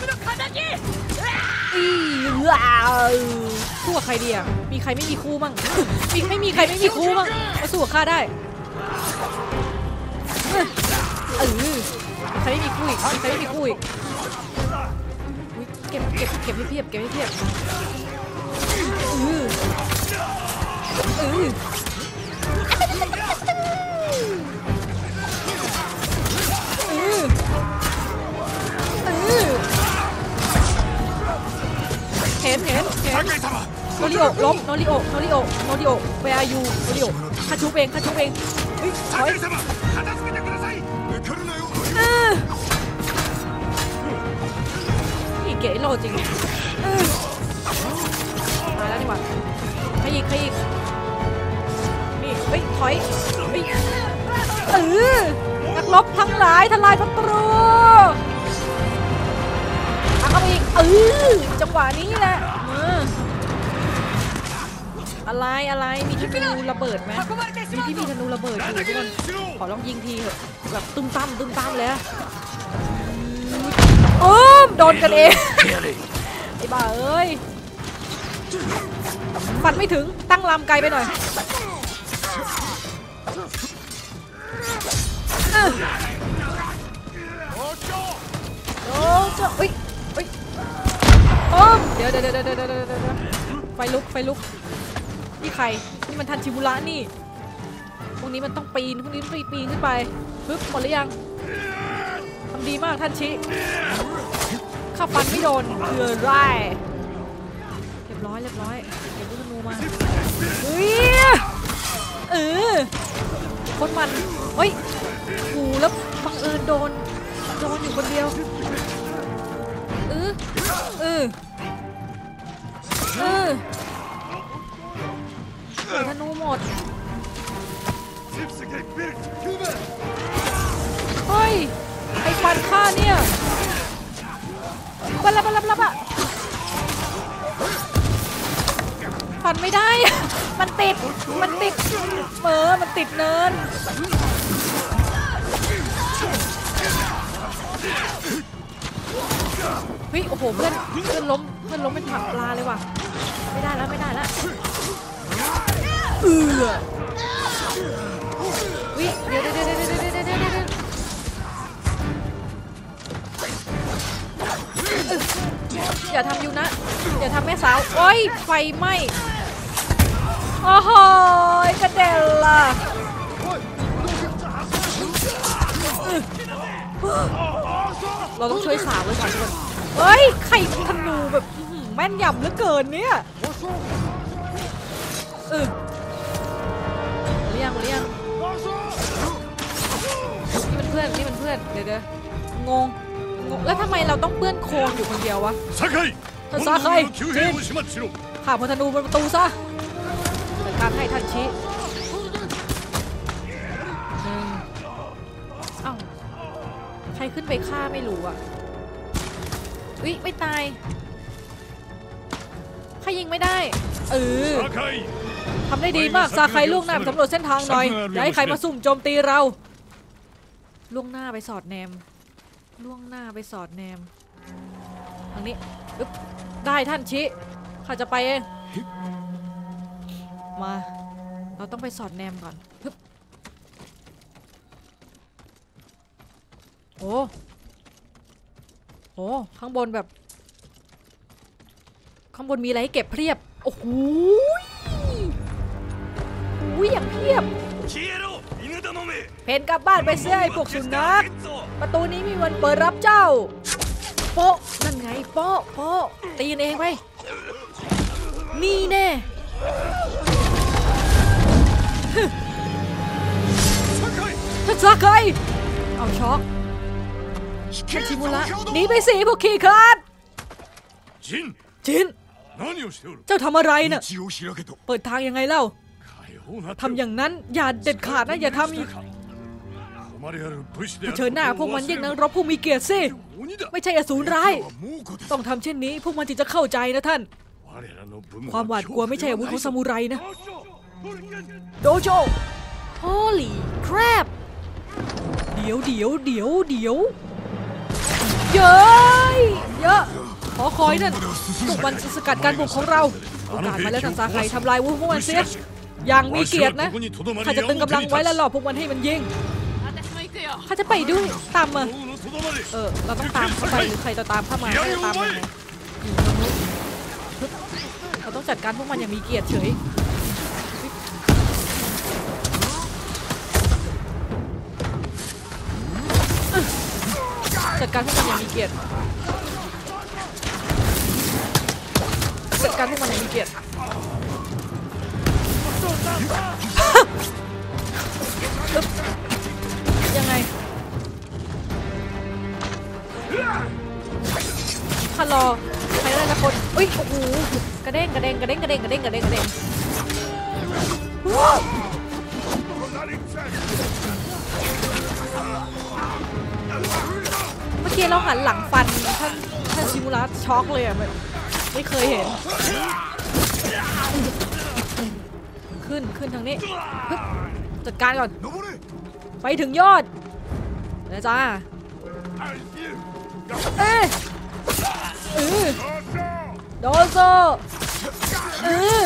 อีว้าวสู้กับใครดีอ่ะมีใครไม่มีคู่มั่งมีไม่มีใครไม่มีคู่มั่งมาสู้กับข้าได้เออใครไม่มีคู่อีกใครไม่มีคู่อีกเก็บเก็บเก็บให้เพียบเก็บให้เพียบเออเออเห็นเห็นเห็นโนริโอล้มโนริโอโนริโอโนริโอเวอายูโนริโอข้าชุบเองข้าชุบเองเฮ้ยถอยนี่เก๋โลจริงมาแล้วดีกว่าขยิกขยิกนี่เฮ้ยถอยเฮ้ยเออนักรบทั้งหลายทลายประตูเอาอีกเออจังหวะนี้แหละอะไรอะไรมีธนูระเบิดไหมมีที่มีธนูระเบิดอยู่ทุกคนขอลองยิงทีเถอะแบบตุ้มตั้มตุ้มตั้มเลยโอ้มโดนกันเองไอ้บ้าเอ้ยฟันไม่ถึงตั้งลำไกลไปหน่อยโอ้เจ้าเอ้ยเอ้ยโอ้เดี๋ยวเดี๋ยวเดี๋ยวเดี๋ยวเดี๋ยวไฟลุกไฟลุกนี่ใครนี่มันทันชิบุระนี่พวกนี้มันต้องปีนพวกนี้ต้องปีนขึ้นไปปึ๊บหมดหรือยังทำดีมากท่านชิข้าฟันไม่โดนคือไรเรียบร้อยเรียบร้อยเก็บลูกธนูมาเฮ้ยเออคนมันเฮ้ยกูแล้วบังเอิญโดนโดนอยู่คนเดียวเออเออเออธนูหมดเฮ้ยไอ้ฟันข้าเนี่ยบัลลับบัลลับบัลลับอะฟันไม่ได้มันติดมันติดเออมันติดเนินเฮ้ยโอ้โหเพื่อนเพื่อนล้มมันล้มเป็นผักปลาเลยว่ะไม่ได้แล้วไม่ได้แล้วเออวิเดี๋ยวเดี๋ยวเดี๋ยวเดี๋ยวเดี๋ยวเดี๋ยวเดี๋ยวอย่าทำอยู่นะอย่าทำแม่สาวโอ้ยไฟไหม้โอ้โหกระเด็นล่ะเราต้องช่วยสาวเลยก่อนทุกคนเฮ้ยไข่ธนูแบบแม่นยำเหลือเกินเนี่ยเออเรียงเรียงนี่มันเพื่อนนี่มันเพื่อนเดี๋ยวเดี๋ยวงงงงแล้วทำไมเราต้องเปื้อนโคลนอยู่คนเดียววะท่านซาไคจินข่าพธนูบนประตูซะจัดการให้ทันชิหนึ่งเอ้าใครขึ้นไปฆ่าไม่รู้อ่ะอุ๊ยไม่ตายใครยิงไม่ได้เออทำได้ดีมากซาไคล่วงหน้าไปสำรวจเส้นทางหน่อยอย่าให้ใครมาซุ่มโจมตีเราล่วงหน้าไปสอดแนมล่วงหน้าไปสอดแนมทางนี้อึ๊บได้ท่านชิข้าจะไปเองมาเราต้องไปสอดแนมก่อนฮึบโอ้โหข้างบนแบบข้างบนมีอะไรให้เก็บเพียบโอ้โหอุ้ยอย่างเพียบเพนกลับบ้านไปเสียไอ้พวกสุนัขประตูนี้มีวันเปิดรับเจ้าโป๊ะนั่นไงโป๊ะโป๊ะตีเองไปนี่แน่ท่านซาไคเอาช็อกท่านชิมุระหนีไปสิพวกขี้คลาดจินเจ้าทำอะไรน่ะเปิดทางยังไงเล่าทำอย่างนั้นอย่าเด็ดขาดนะอย่าทำอีกเผชิญหน้าพวกมันยิ่งนักรบผู้มีเกียรติสิไม่ใช่อสูรร้ายต้องทำเช่นนี้พวกมันจึงจะเข้าใจนะท่านความหวาดกลัวไม่ใช่อาวุธของซามูไรนะโดโจ Holy crap เดี๋ยวเดี๋ยวเดี๋ยวเดี๋ยวเยอะเยอะขอคอยนั่นพวกมันสกัดการบุกของเราโอกาสมาแล้วทางซาไคทำลายวุ้นพวกมันเสียอย่างมีเกียรตินะข้าจะตึงกำลังไว้แล้วหลอกพวกมันให้มันยิงข้าจะไปด้วยตามมาเออเราต้องตามเข้าไปหรือใครจะตามเข้ามาใครจะตามมาเราต้องจัดการพวกมันอย่างมีเกียรติเฉยจัดการพวกมันอย่างมีเกียรติจัดการพวกมันอย่างมีเกียรติยังไงข้ารอใครได้สักคนอุ้ยโอ้โหกระเด้งกระเด้งกระเด้งกระเด้งกระเด้งกระเด้งกระเด้งเมื่อกี้เราหันหลังฟันท่านท่านชิมุระช็อกเลยอ่ะไม่เคยเห็นขึ้นขึ้นทางนี้จัดการก่อนไปถึงยอดนะจ้าเอ๊ะเออโดโซเออ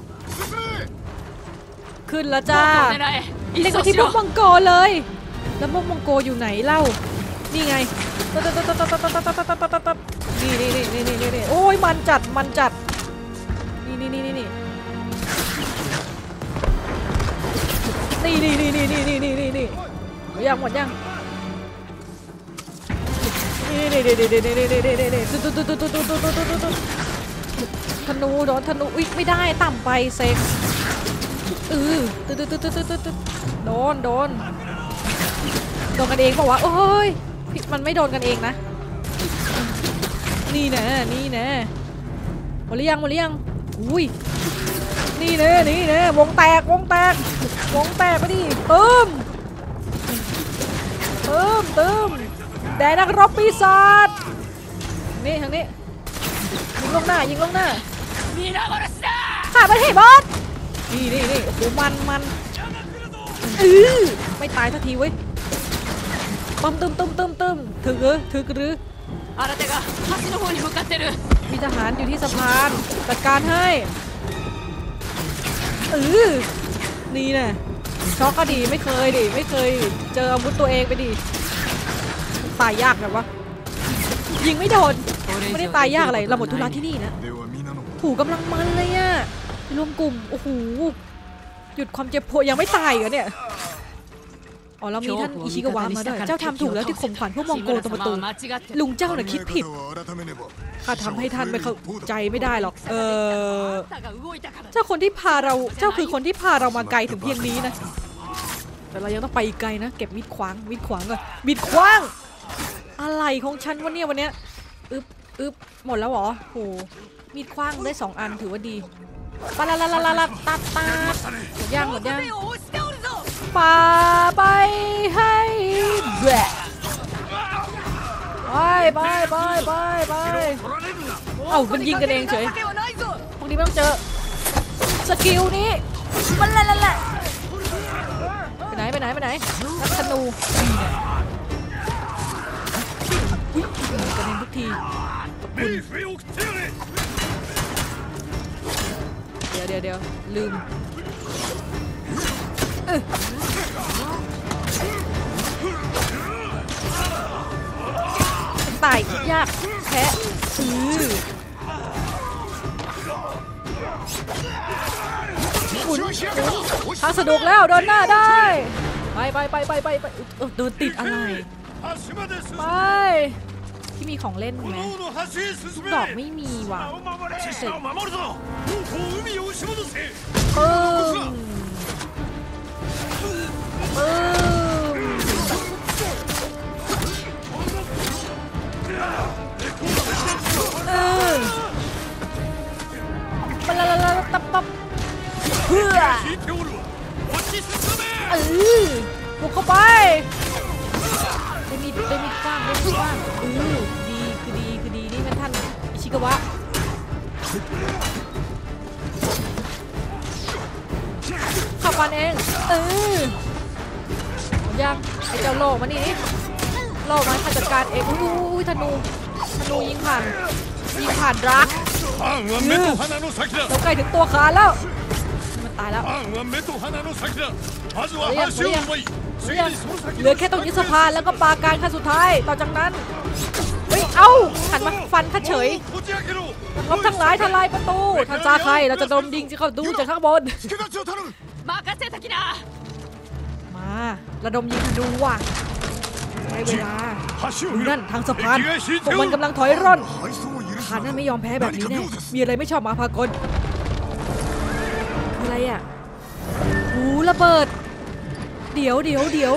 ขึ้นแล้วจ้าเล็งไปที่พวกมังกรเลยแล้วพวกมังกรอยู่ไหนเล่านี่ไงนี่นี่นี่นี่นี่นี่โอ้ยมันจัดมันจัดนี่นี่นี่นี่นี่นี่นี่นี่นี่นี่นี่นี่นี่หมดยังหมดยังนี่นี่นี่นี่นี่นี่นี่นี่นี่ตุ๊ตุ๊ตุ๊ตุ๊ตุ๊ตุ๊ตุ๊ตุ๊ตุ๊ตุ๊ธนูโดนธนูอุ๊ยไม่ได้ต่ำไปเซ็งเออตุ๊ตุ๊ตุ๊ตุ๊ตุ๊ตุ๊โดนโดนโดนกันเองบอกว่าโอ้ยมันไม่โดนกันเองนะนี่แน่นี่แน่หมดหรือยังหมดหรือยังอุ้ยนี่แน่นี่แน่วงแตกวงแตกวงแตกไปดิเติมเติมเติมแดนนักรบปีศาจนี่ทางนี้ยิงลงหน้ายิงลงหน้าขาดไปให้บอสนี่นี่นี่โอ้โหมันมันเออไม่ตายสักทีเว้ยตึมตึมตึมตึมตึมถึงหรือถึงหรือมีทหารอยู่ที่สะพานจัดการให้เออนี่แน่ช็อกก็ดีไม่เคยดิไม่เคยเจออาวุธตัวเองไปดิตายยากแบบว่ายิงไม่โดนไม่ได้ตายยากอะไรเราหมดธุระที่นี่นะถูกกำลังมันเลยอะรวมกลุ่มโอ้โหหยุดความเจ็บปวดยังไม่ตายเหรอเนี่ยอ๋อเรามีท่านอิชิกาวะมาด้วยเจ้าทำถูกแล้วที่ข่มขวัญพวกมองโกตรงประตูลุงเจ้าน่ะคิดผิดข้าทำให้ท่านไม่เข้าใจไม่ได้หรอกเออเจ้าคนที่พาเราเจ้าคือคนที่พาเรามาไกลถึงเพียงนี้นะแต่เรายังต้องไปอีกไกลนะเก็บมีดขวางมีดขวางก่อนมีดขวางอะไรของฉันวะเนี่ยวันเนี้ยอึบอึบหมดแล้วเหรอโหมีดขวางได้สองอันถือว่าดีปะละละละละละตัดตัดหมดย่างหมดย่างปาไปให้แบะไปไปไปไปไปเอ้ามันยิงกันเองเฉยพวกนี้ไม่ต้องเจอสกิลนี้มันละละละไปไหนไปไหนไปไหนนักธนูอุ้ยกระเด็นทุกทีเดี๋ยวเดี๋ยวเดี๋ยวลืมตายยากแพ้อือหมุนทางสะดวกแล้วเดินหน้าได้ไปไปไปไปไปไปเดินติดอะไรไปที่มีของเล่นไหมดอกไม่มีว่ะเออเออเออปะละละละตับตับเพื่อเออบุกเข้าไปได้มีได้มีกว้างได้มีกว้างเออดีคือดีคือดีนี่มันท่านอิชิกาวะขับฟันเองเออยังไอ้เจ้าโลกมานี่นี่โลกมาจัดการเองอุ้ยธนูธนูยิงผ่านยิงผ่านรักเราใกล้ถึงตัวขาแล้วมันตายแล้วเรียกเรียกเรียกเหลือแค่ตรงยึดสะพานแล้วก็ปาการขั้นสุดท้ายต่อจากนั้นเฮ้ยเอ้าหันมาฟันข้าเฉยลบทั้งหลายทลายประตูท่านซาไคเราจะโดนยิงที่เขาดูจากข้างบนมาระดมยิงดูว่ะได้เวลานั่นทางสะพานพวกมันกำลังถอยร่นข้านั่นไม่ยอมแพ้แบบนี้แน่มีอะไรไม่ชอบมาพากลคืออะไรอ่ะหูระเบิดเดี๋ยวเดี๋ยวเดี๋ยว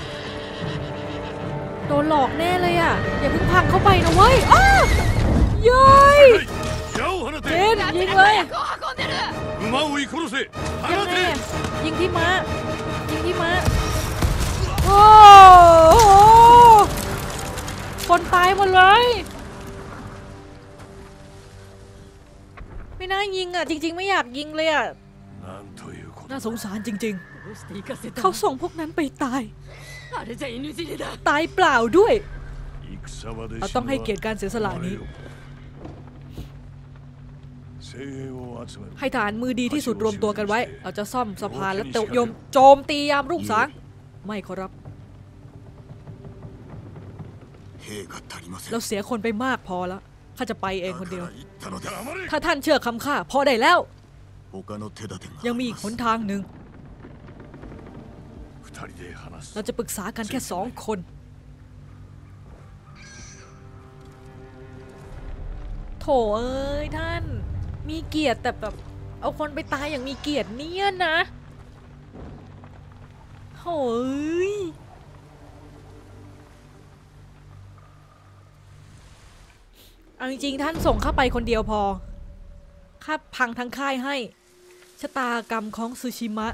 โดนหลอกแน่เลยอ่ะอย่าเพิ่งพังเข้าไปนะเว้ยอ้าเย้ยเจนยิงเลยยังไงยิงที่ม้ายิงที่ม้าโอ้โหคนตายหมดเลยไม่น่ายิงอ่ะจริงๆไม่อยากยิงเลยอ่ะน่าสงสารจริงๆเขาส่งพวกนั้นไปตายตายเปล่าด้วยเราต้องให้เกียรติการเสียสละนี้ให้ทหารมือดีที่สุดรวมตัวกันไว้เราจะซ่อมสะพานและเตะยมโจมตียามรุ่งสางไม่ขอรับเราเสียคนไปมากพอแล้วข้าจะไปเองคนเดียวถ้าท่านเชื่อคำข้าพอได้แล้วยังมีอีกหนทางหนึ่งเราจะปรึกษากันแค่สองคนโถเอ้ยท่านมีเกียรติแต่แบบเอาคนไปตายอย่างมีเกียรติเนี่ยนะโถเอ้ยเอาจริงๆท่านส่งเข้าไปคนเดียวพอข้าพังทั้งค่ายให้ชะตากรรมของซูชิมะ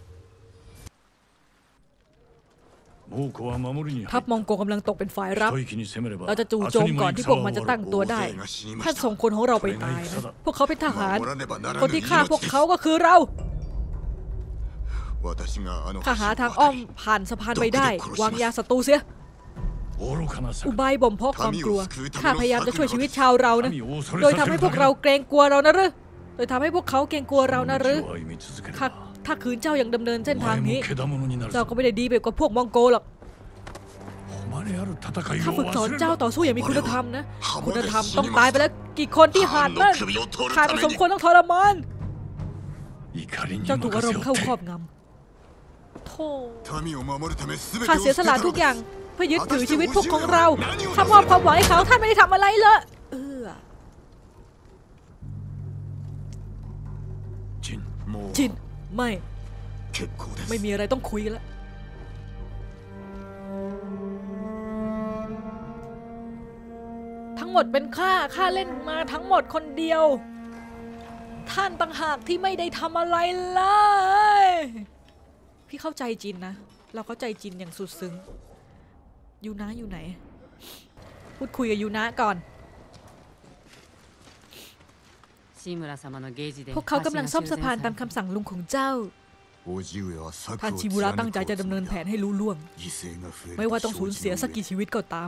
ทัพมองโกกำลังตกเป็นฝ่ายรับเราจะจู่โจมก่อนที่พวกมันจะตั้งตัวได้ท่านส่งคนของเราไปตายนะพวกเขาเป็นทหารคนที่ฆ่าพวกเขาก็คือเราข้าหาทางอ้อมผ่านสะพานไปได้วางยาศัตรูเสียอุบายบ่มเพาะความกลัวข้าพยายามจะช่วยชีวิตชาวเรานะโดยทำให้พวกเราเกรงกลัวเรานะหรือโดยทำให้พวกเขาเกรงกลัวเรานะหรือถ้าถ้าขืนเจ้ายังดำเนินเส้นทางนี้เจ้าก็ไม่ได้ดีไปกว่าพวกมองโกหรอกข้าฝึกสอนเจ้าต่อสู้อย่างมีคุณธรรมนะคุณธรรมต้องตายไปแล้วกี่คนที่หาดนั่นข้าไม่สมควรต้องทรมานเจ้าถูกอารมณ์เข้าครอบงำโธ่ข้าเสียสละทุกอย่างเพื่อยึดถือชีวิตพวกของเราข้ามอบความหวังให้เขาท่านไม่ได้ทำอะไรเลยเออจินไม่ไม่มีอะไรต้องคุยกันแล้วทั้งหมดเป็นข้าข้าเล่นมาทั้งหมดคนเดียวท่านต่างหากที่ไม่ได้ทำอะไรเลยพี่เข้าใจจินนะเราเข้าใจจินอย่างสุดซึ้งยูนะอยู่ไหนพูดคุยกับยูนะก่อนพวกเขากำลังซ่อมสะพานตามคำสั่งลุงของเจ้าท่านชิมุระตั้งใจจะดำเนินแผนให้ลุล่วงไม่ว่าต้องสูญเสียสักกี่ชีวิตก็ตาม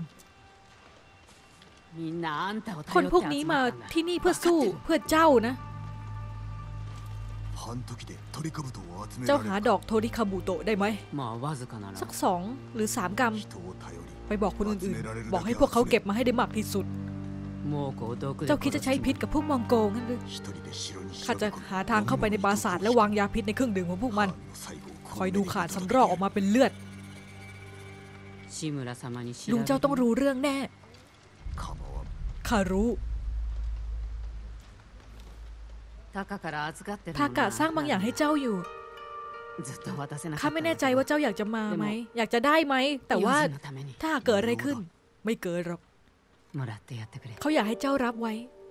คนพวกนี้มาที่นี่เพื่อสู้เพื่อเจ้านะเจ้าหาดอกโทริคาบุโตะได้ไหมสักสองหรือสามกรัมไปบอกคนอื่นๆบอกให้พวกเขาเก็บมาให้ได้มากที่สุดเจ้าคิดจะใช้พิษกับพวกมองโกงั้นหรือข้าจะหาทางเข้าไปในปราสาทและวางยาพิษในเครื่องดื่มของพวกมันคอยดูขาดสำรอกออกมาเป็นเลือดลุงเจ้าต้องรู้เรื่องแน่ข้ารู้ทากะสร้างบางอย่างให้เจ้าอยู่ข้าไม่แน่ใจว่าเจ้าอยากจะมาไหมอยากจะได้ไหมแต่ว่าถ้าเกิดอะไรขึ้นไม่เกิดหรอกเขาอยากให้เจ้ารับไว้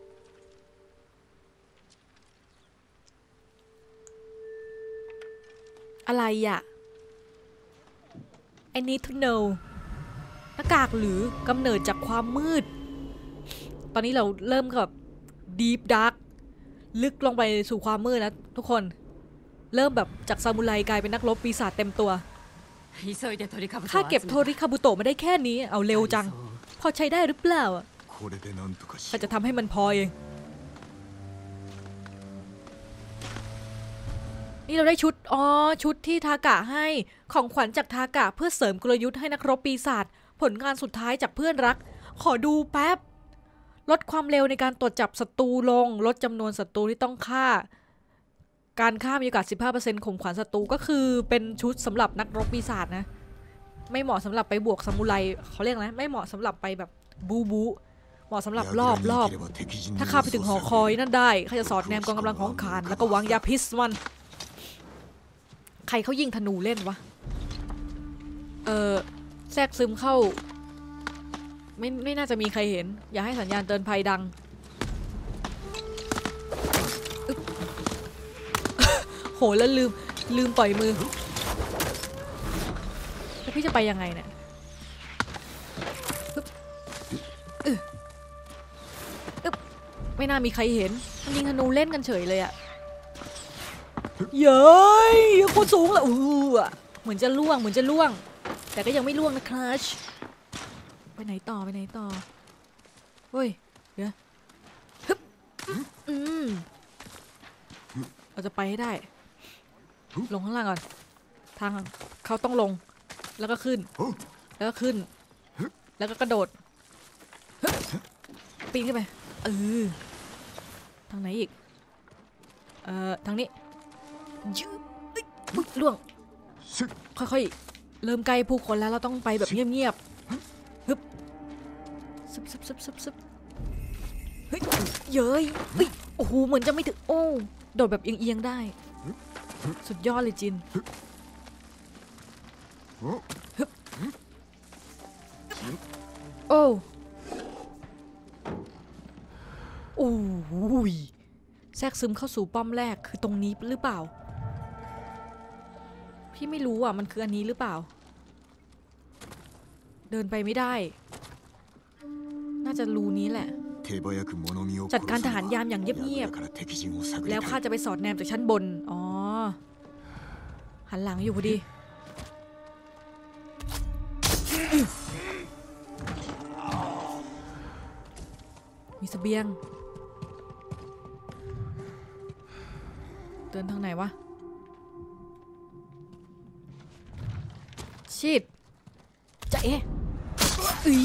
อะไรอ่ะ I need to know หน้ากากหรือกำเนิดจากความมืดตอนนี้เราเริ่มกับ Deep Dark ลึกลงไปสู่ความมืดแล้วทุกคนเริ่มแบบจากซามูไรกลายเป็นนักรบปีศาจเต็มตัวข้าเก็บโทริคาบุโตะมาได้แค่นี้เอาเร็วจังพอใช้ได้หรือเปล่าข้าจะทำให้มันพอเองนี่เราได้ชุดอ๋อชุดที่ทากะให้ของขวัญจากทากะเพื่อเสริมกลยุทธ์ให้นักรบปีศาจผลงานสุดท้ายจากเพื่อนรักขอดูแป๊บลดความเร็วในการตรวจจับศัตรูลงลดจำนวนศัตรูที่ต้องฆ่าการฆ่ามีโอกาส สิบห้าเปอร์เซ็นต์ ข่มขวัญศัตรูก็คือเป็นชุดสำหรับนักรบปีศาจนะไม่เหมาะสำหรับไปบวกซามูไรเขาเรียกนะไม่เหมาะสำหรับไปแบบบูบูเหมาะสำหรับรอบรอบถ้าข้าไปถึงหอคอยนั่นได้ข้าจะสอดแนมกองกำลังของขานแล้วก็วางยาพิษมันใครเขายิงธนูเล่นวะเออแทรกซึมเข้าไม่ไม่น่าจะมีใครเห็นอย่าให้สัญญาณเตือนภัยดัง โหแล้วลืมลืมปล่อยมือแล้วพี่จะไปยังไงเนี่ยไม่น่ามีใครเห็นมันยิงธนูเล่นกันเฉยเลยอะเย้ยโคตรสูงเลยอู้อะเหมือนจะล่วงเหมือนจะล่วงแต่ก็ยังไม่ล่วงนะครัชไปไหนต่อไปไหนต่อเฮ้ยเดี๋ยวฮึบอืมเราจะไปให้ได้ลงข้างล่างก่อนทางเขาต้องลงแล้วก็ขึ้นแล้วก็ขึ้นแล้วก็กระโดดปีนขึ้นไปเออทางไหนอีกเอ่อทางนี้ยืดปึ๊กล่วงค่อยๆเริ่มใกล้ผู้คนแล้วเราต้องไปแบบเงียบๆฮึบซึบซึบซึบซึบซึบเฮ้ยเย้ยเฮ้ยโอ้โหเหมือนจะไม่ถึงโอ้โดดแบบเอียงๆได้สุดยอดเลยจินฮึบโอ้โอ้ยแทรกซึมเข้าสู่ป้อมแรกคือตรงนี้หรือเปล่าพี่ไม่รู้อ่ะมันคืออันนี้หรือเปล่าเดินไปไม่ได้น่าจะรูนี้แหละจัดการทหารยามอย่างเงียบๆแล้วข้าจะไปสอดแนมจากชั้นบนอ๋อหันหลังอยู่พอดีเสบียงเดินทางไหนวะชิดจะเอ๊ะอี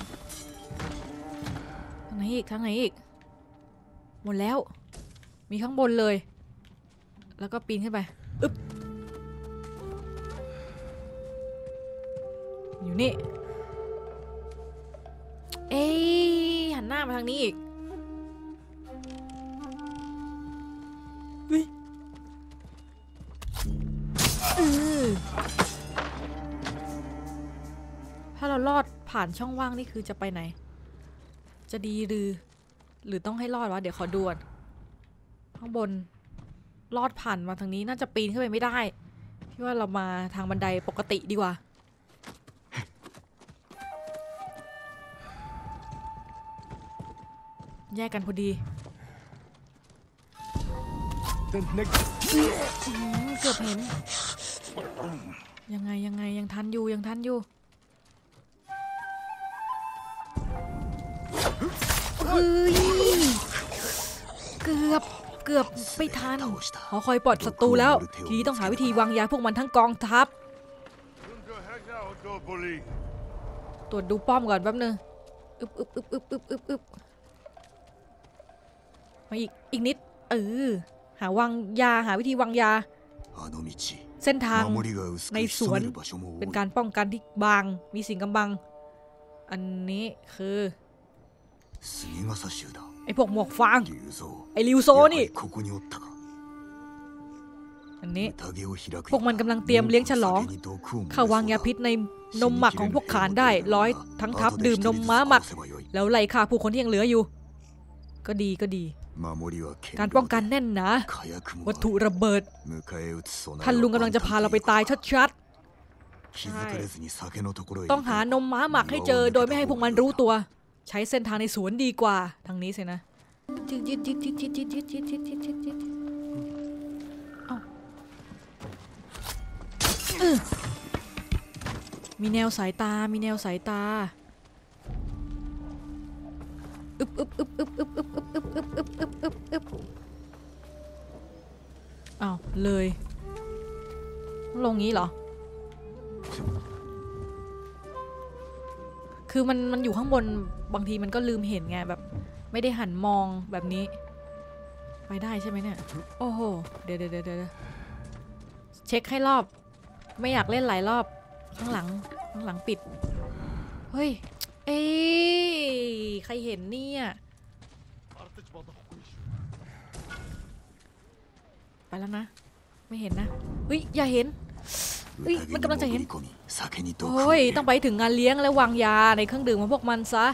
ทางไหนอีกทางไหนอีกหมดแล้วมีข้างบนเลยแล้วก็ปีนขึ้นไปอึ๊บอยู่นี่เอ้ยหันหน้ามาทางนี้อีกเฮ้ยเออถ้าเราลอดผ่านช่องว่างนี่คือจะไปไหนจะดีหรือหรือต้องให้รอดวะเดี๋ยวขอดูก่อนข้างบนลอดผ่านมาทางนี้น่าจะปีนขึ้นไปไม่ได้พี่ว่าเรามาทางบันไดปกติดีกว่าแยกกันพอดีเกือบเห็นยังไงยังไงยังทันอยู่ยังทันอยู่เฮ้ยเกือบเกือบไม่ทันหอคอยปลอดศัตรูแล้วทีนี้ต้องหาวิธีวางยาพวกมันทั้งกองทัพตรวจดูป้อมก่อนแป๊บนึงอึบอึบอึบอึบอึบอึบอึบมาอีกอีกนิดเออหาวางยาหาวิธีวางยาเส้นทางในสวนเป็นการป้องกันที่บางมีสิ่งกำบังอันนี้คือไอพวกหมวกฟางไอริวโซนี่อันนี้พวกมันกำลังเตรียมเลี้ยงฉลองข้าวางยาพิษในนมหมักของพวกขานได้ร้อยทั้งทัพดื่มนมม้าหมักแล้วไล่ฆ่าผู้คนที่ยังเหลืออยู่ก็ดีก็ดีการป้องกันแน่นหนาวัตถุระเบิดท่านลุงกำลังจะพาเราไปตายชัดๆต้องหานมม้าหมักให้เจอโดยไม่ให้พวกมันรู้ตัวใช้เส้นทางในสวนดีกว่าทางนี้สินะมีแนวสายตามีแนวสายตาอึบอึบอึบอึบอึบอึบอึบอึบอึบอึบอึบอึบอึบอ้าวเลยลงงี้เหรอคือมันมันอยู่ข้างบนบางทีมันก็ลืมเห็นไงแบบไม่ได้หันมองแบบนี้ไปได้ใช่ไหมเนี่ยโอ้โหเดี๋ยวเดี๋ยวเดี๋ยวเช็คให้รอบไม่อยากเล่นหลายรอบข้างหลังข้างหลังปิดเฮ้ยเอ้ยใครเห็นเนี่ยไปแล้วนะไม่เห็นนะเฮ้ยอย่าเห็นเฮ้ยมันกำลังจะเห็นโอ้ยต้องไปถึงงานเลี้ยงแล้ววางยาในเครื่องดื่มของพวกมันซะ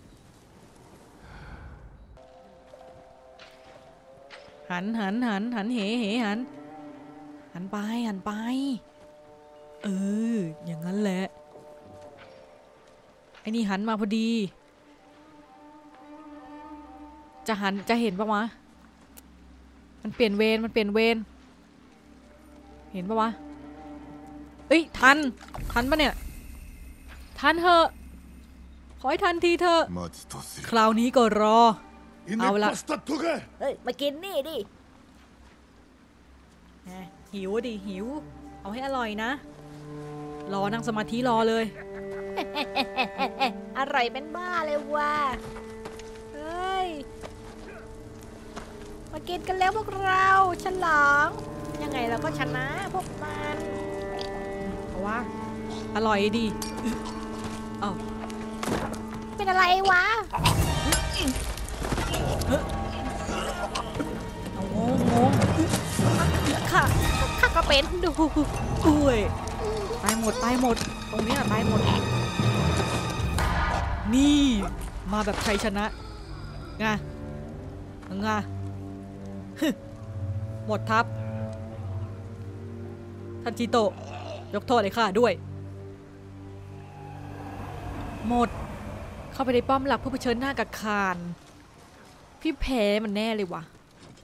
หันหันหันหันเหเหหันหันไปหันไปเอออย่างนั้นแหละไอ้นี่หันมาพอดีจะหันจะเห็นปะวะมันเปลี่ยนเวรมันเปลี่ยนเวรเห็นปะวะเอ้ยทันทันปะเนี่ยทันเถอะขอให้ทันทีเถอะคราวนี้ก็รอเอาละเฮ้ยมากินนี่ดิหิวดิหิวเอาให้อร่อยนะรอนั่งสมาธิรอเลยอร่อยเป็นบ้าเลยว่ะเฮ้ยมากินกันแล้วพวกเราฉลองยังไงเราก็ชนะพวกมันเพราะว่าอร่อยดีอ้าวเป็นอะไรวะเอางงงงค่ะข้าก็เป็นดูอุ้ยตายหมดตายหมดตรงนี้ตายหมดนี่มาแบบชัยชนะไงไงหมดทัพทันจิโตะยกโทษให้ข้าด้วยหมดเข้าไปในป้อมหลักเพื่อเผชิญหน้ากับคานพี่แพ้มันแน่เลยวะ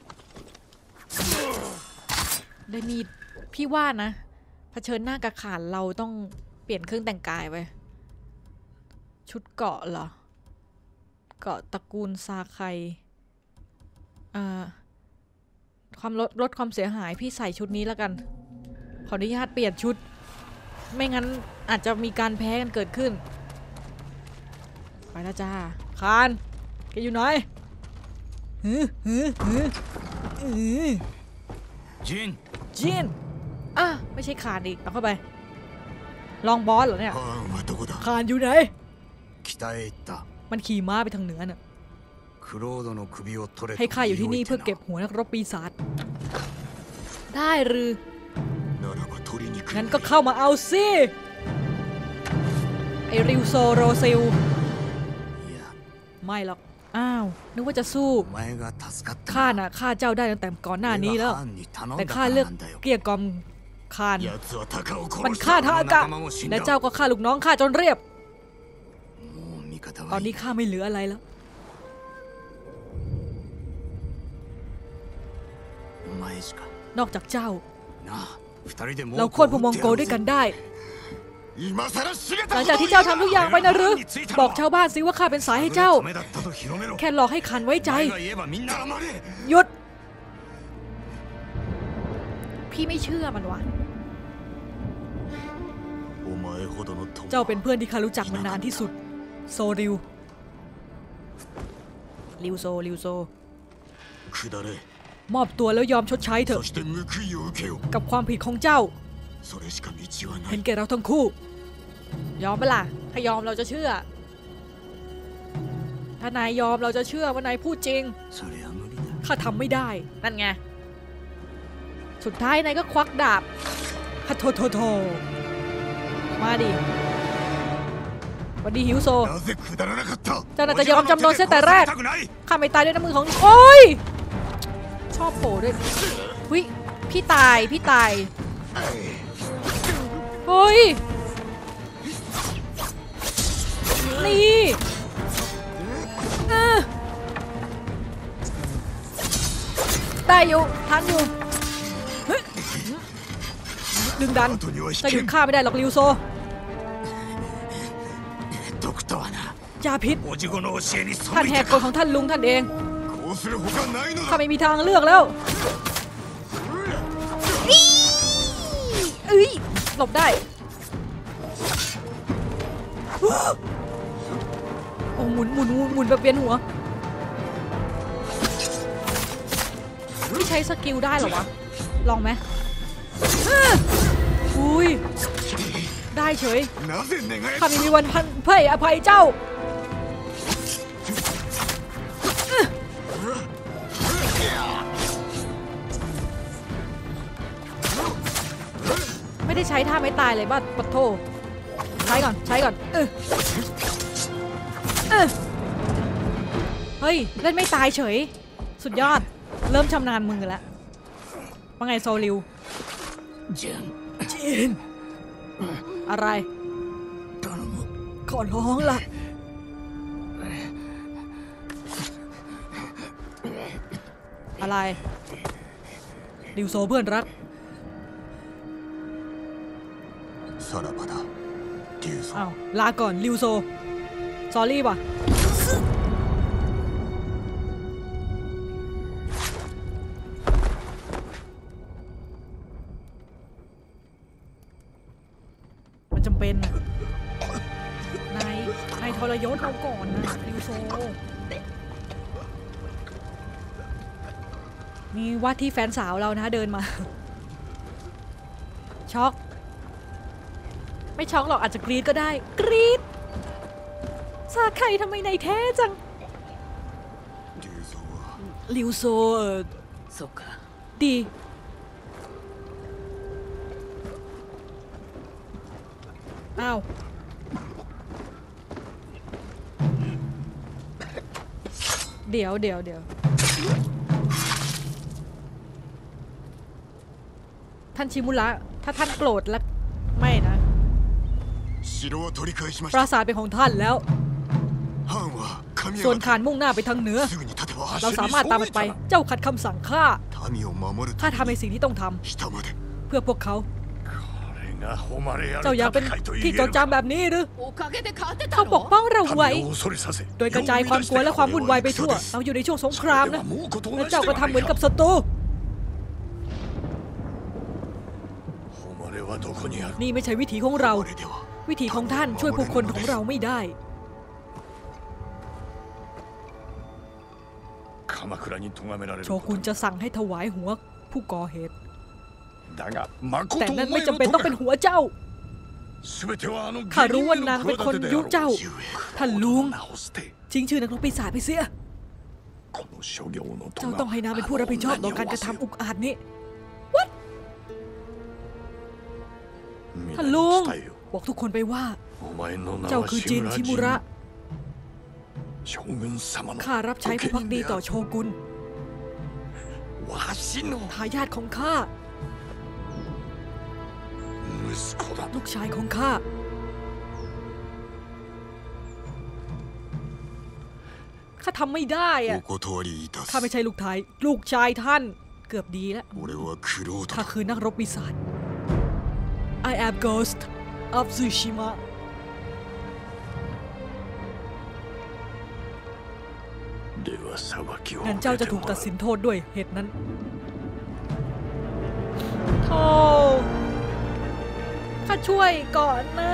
ได้มีพี่ว่านะเผชิญหน้ากับคานเราต้องเปลี่ยนเครื่องแต่งกายไปชุดเกาะเหรอเกาะตระกูลซาไคอ่าความลดลดความเสียหายพี่ใส่ชุดนี้แล้วกันขออนุญาตเปลี่ยนชุดไม่งั้นอาจจะมีการแพ้กันเกิดขึ้นไปแล้วจ้าคานแกอยู่ไหนฮึฮึฮึฮึจินจินอ่ะไม่ใช่คานอีกเอาเข้าไปลองบอสเหรอเนี่ยคานอยู่ไหนมันขี่ม้าไปทางเหนือน่ะให้ข้าอยู่ที่นี่เพื่อเก็บหัวนักรบปีศาจได้หรืองั้นก็เข้ามาเอาสิไอริวโซโรซิลไม่หรอกอ้าวนึกว่าจะสู้ข้าน่ะข้าเจ้าได้ตั้งแต่ก่อนหน้านี้แล้วแต่ข้าเลือกเกลี้ยกล่อมคานมันฆ่าทาอากะและเจ้าก็ฆ่าลูกน้องข้าจนเรียบตอนนี้ข้าไม่เหลืออะไรแล้วนอกจากเจ้าเราโค่นพวกมองโกด้วยกันได้หลังจากที่เจ้าทำทุกอย่างไปนะหรือบอกชาวบ้านสิว่าข้าเป็นสายให้เจ้าแค่หลอกให้คันไว้ใจหยุดพี่ไม่เชื่อมันวะเจ้าเป็นเพื่อนที่ข้ารู้จักมานานที่สุดโซริวริวโซริวโซมอบตัวแล้วยอมชดใช้เถอะกับความผิดของเจ้าเห็นแก่เราทั้งคู่ยอมไหมล่ะถ้ายอมเราจะเชื่อถ้านายยอมเราจะเชื่อว่านายพูดจริงข้าทำไม่ได้นั่นไงสุดท้ายนายก็ควักดาบฮัทโทโทโทมาดิวันดีฮิวโซเจ้าน่าจะยอมจำนนเสียแต่แรกข้าไม่ตายด้วยน้ำมือของโอ้ยชอบโผล่ด้วยวิพี่ตายพี่ตายเฮ้ยนี่ได้อยู่ทันอยู่ดึงดันจะหยุดข้าไม่ได้หรอกริวโซยาพิษท่านแหกกฎของท่านลุงท่านเองข้าไม่มีทางเลือกแล้วเอ้ยหลบได้โอ้หมุนหมุนหมุนแบบเวียนหัวไม่ใช้สกิลได้หรอวะลองไหมอุ้ยได้เฉยข้าไม่มีวันพันเพยอภัยเจ้าไม่ได้ใช้ท่าไม่ตายเลยบ้าปะโถใช้ก่อนใช้ก่อนเออเออเฮ้ยเล่นไม่ตายเฉยสุดยอดเริ่มชำนาญมือแล้วว่าไงโซลิวจินอะไรขอร้องล่ะอะไรลิวโซเพื่อนรักอ้าวลาก่อนลิวโซซอรี่ป่ะมันจำเป็นนะนายนายทรยศเราก่อนนะลิวโซนี่ว่าที่แฟนสาวเรานะเดินมาช็อกไม่ช็อกหรอกอาจจะกรี๊ดก็ได้กรี๊ดซาไคทำไมนายแท้จังลิวโซเออดีอ้าวเดี๋ยวเดี๋ยวเดี๋ยวท่านชิมุระถ้าท่านโกรธแล้วไม่นะปราสาทเป็นของท่านแล้วส่วนขานมุ่งหน้าไปทางเหนือเราสามารถตามมันไปเจ้าขัดคำสั่งข้าข้าทำในสิ่งที่ต้องทำเพื่อพวกเขาเจ้าอยากเป็นที่จดจำแบบนี้หรือเขาปกป้องเราไว้โดยกระจายความกลัวและความวุ่นวายไปทั่วเราอยู่ในช่วงสงครามนะและเจ้าก็ทำเหมือนกับศัตรูนี่ไม่ใช่วิถีของเราวิถีของท่านช่วยผู้คนของเราไม่ได้โชกุนจะสั่งให้ถวายหัวผู้ก่อเหตุแต่นั่นไม่จำเป็นต้องเป็นหัวเจ้าข้ารู้ว่านางเป็นคนยุเจ้าท่านลุงทิ้งชื่อนักรบปีศาจไปเสียเจ้าต้องให้นางเป็นผู้รับผิดชอบต่อการกระทำอุกอาจนี้วัดท่านลุงบอกทุกคนไปว่าเจ้าคือจินชิมุระข้ารับใช้ผู้ภักดีต่อโชกุนทายาทของข้าลูกชายของข้าข้าทำไม่ได้อะข้าไม่ใช่ลูกชายลูกชายท่านเกือบดีแล้วข้าคือนักรบปีศาจ I am Ghost of Tsushima งั้นเจ้าจะถูกตัดสินโทษด้วยเหตุนั้นโธ่ข้าช่วยก่อนนะ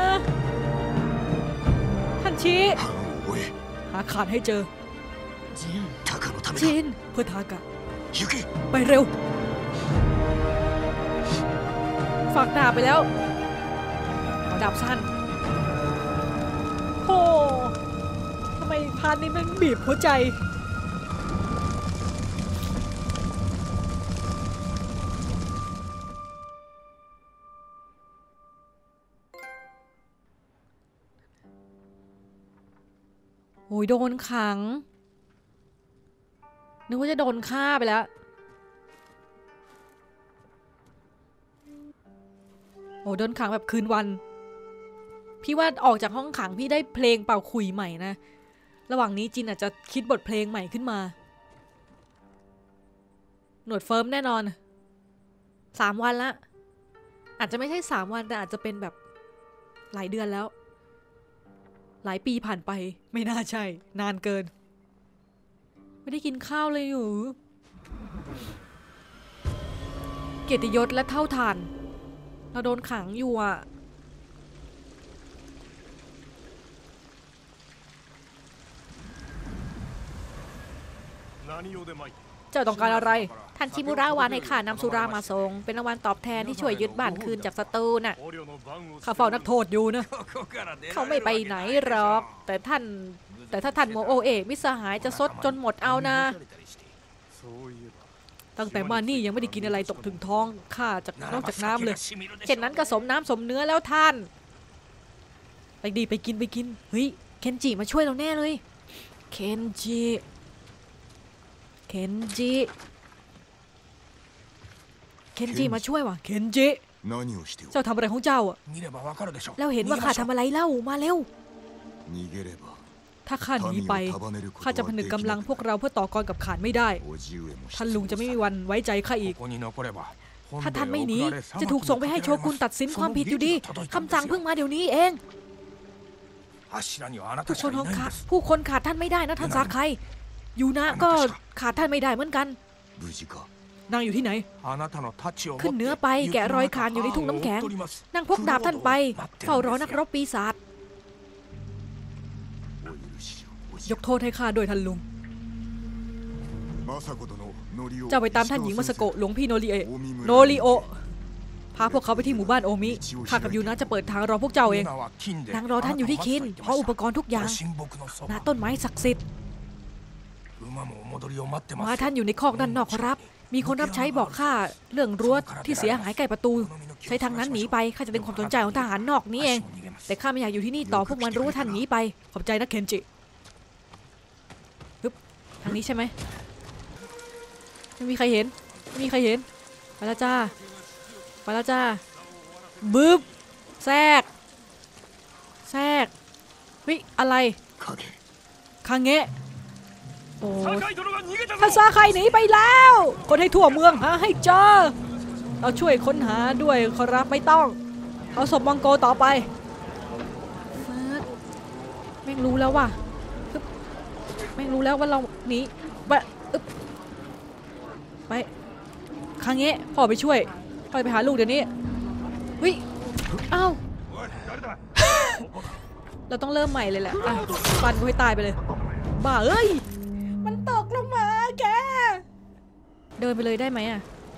ท่านชี้หาขาดให้เจอจินเพื่อทากะไปเร็วฝากดาบไปแล้วดาบสั้นโอ้ทำไมพานนี้มันบีบหัวใจโอ้ยโดนขังนึกว่าจะโดนฆ่าไปแล้วโอ้โดนขังแบบคืนวันพี่ว่าออกจากห้องขังพี่ได้เพลงเป่าขลุ่ยใหม่นะระหว่างนี้จินอาจจะคิดบทเพลงใหม่ขึ้นมาหนวดเฟิร์มแน่นอนสามวันละอาจจะไม่ใช่สามวันแต่อาจจะเป็นแบบหลายเดือนแล้วหลายปีผ่านไปไม่น่าใช่นานเกินไม่ได้กินข้าวเลยอยู่เกียรติยศและเท่าทานเราโดนขังอยู่อ่ะเจ้าต้องการอะไรท่านชิมุระวานให้ข้านำสุรามาส่งเป็นรางวัลตอบแทนที่ช่วยยึดบ้านคืนจากศัตรูน่ะข้าเฝ้านักโทษอยู่นะเขาไม่ไปไหนหรอกแต่ท่านแต่ถ้าท่านโมโอเอะมิสหายจะซดจนหมดเอานะตั้งแต่มานี่ยังไม่ได้กินอะไรตกถึงท้องข้าจากนอกจากน้ำเลยเช่นนั้นก็สมน้ำสมเนื้อแล้วท่านไปดีไปกินไปกินเฮ้ยเคนจิมาช่วยเราแน่เลยเคนจิเคนจิเคนจิมาช่วยว่ะเคนจิเจ้าทำอะไรของเจ้าอ่ะแล้วเห็นว่าข้าทำอะไรเล่ามาเร็วถ้าข้าหนีไปข้าจะผนึกกำลังพวกเราเพื่อต่อกรกับขานไม่ได้ท่านลุงจะไม่มีวันไว้ใจข้าอีกถ้าท่านไม่หนีจะถูกส่งไปให้โชกุนตัดสินความผิดอยู่ดีคำสั่งเพิ่งมาเดี๋ยวนี้เองผู้คนของข้าผู้คนขาดท่านไม่ได้นะท่านซาไคยูนะก็ขาดท่านไม่ได้เหมือนกันนางอยู่ที่ไหนขึ้นเหนือไปแกะรอยขานอยู่ในทุ่งน้ำแข็งนางพกดาบท่านไปเฝ้ารอนักรบปีศาจยกโทษให้ข้าด้วยท่านลุงเจ้าไปตามท่านหญิงมาสโกะหลวงพี่โนริเอะโนริโอพาพวกเขาไปที่หมู่บ้านโอมิข้ากับยูนะจะเปิดทางรอพวกเจ้าเองนางรอท่านอยู่ที่คินเพราะอุปกรณ์ทุกอย่างณต้นไม้ศักดิ์สิทธิ์มาท่านอยู่ในคอกด้านนอกครับมีคนรับใช้บอกข้าเรื่องรั้วที่เสียหายใกล้ประตูใช้ทางนั้นหนีไปข้าจะดึงความสนใจของทหารนอกนี้เองแต่ข้าไม่อยากอยู่ที่นี่ต่อพวกมันรู้ว่าท่านหนีไปขอบใจนะเคนจิฮึบทางนี้ใช่ไหมไม่มีใครเห็นไม่มีใครเห็นไปแล้วจ้าไปแล้วจ้าบึ๊บแทรกแทรกวิอะไรคางเงะโอ้ท่านซาไคหนีไปแล้วคนให้ทั่วเมืองหาให้เจอเราช่วยค้นหาด้วยขอรับไม่ต้องเอาศพมองโกต่อไปแม่งรู้แล้วว่ะแม่งรู้แล้วว่าเราหนีไปไปครั้งนี้พ่อไปช่วยพ่อไปหาลูกเดี๋ยวนี้เฮ้ยอ้าวเราต้องเริ่มใหม่เลยแหละอ่ะฟันกูให้ตายไปเลยบ้าเอ้ยมันตกลงมาแกเดินไปเลยได้ไหมอ่ะ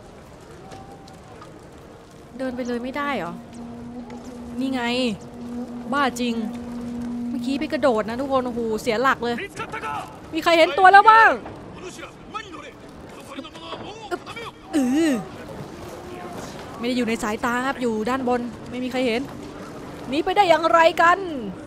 เดินไปเลยไม่ได้เหรอนี่ไงบ้าจริงเมื่อกี้ไปกระโดดนะทุกคนโอ้โหเสียหลักเลยมีใครเห็นตัวแล้วบ้างเออไม่ได้อยู่ในสายตาครับอยู่ด้านบนไม่มีใครเห็นหนีไปได้อย่างไรกัน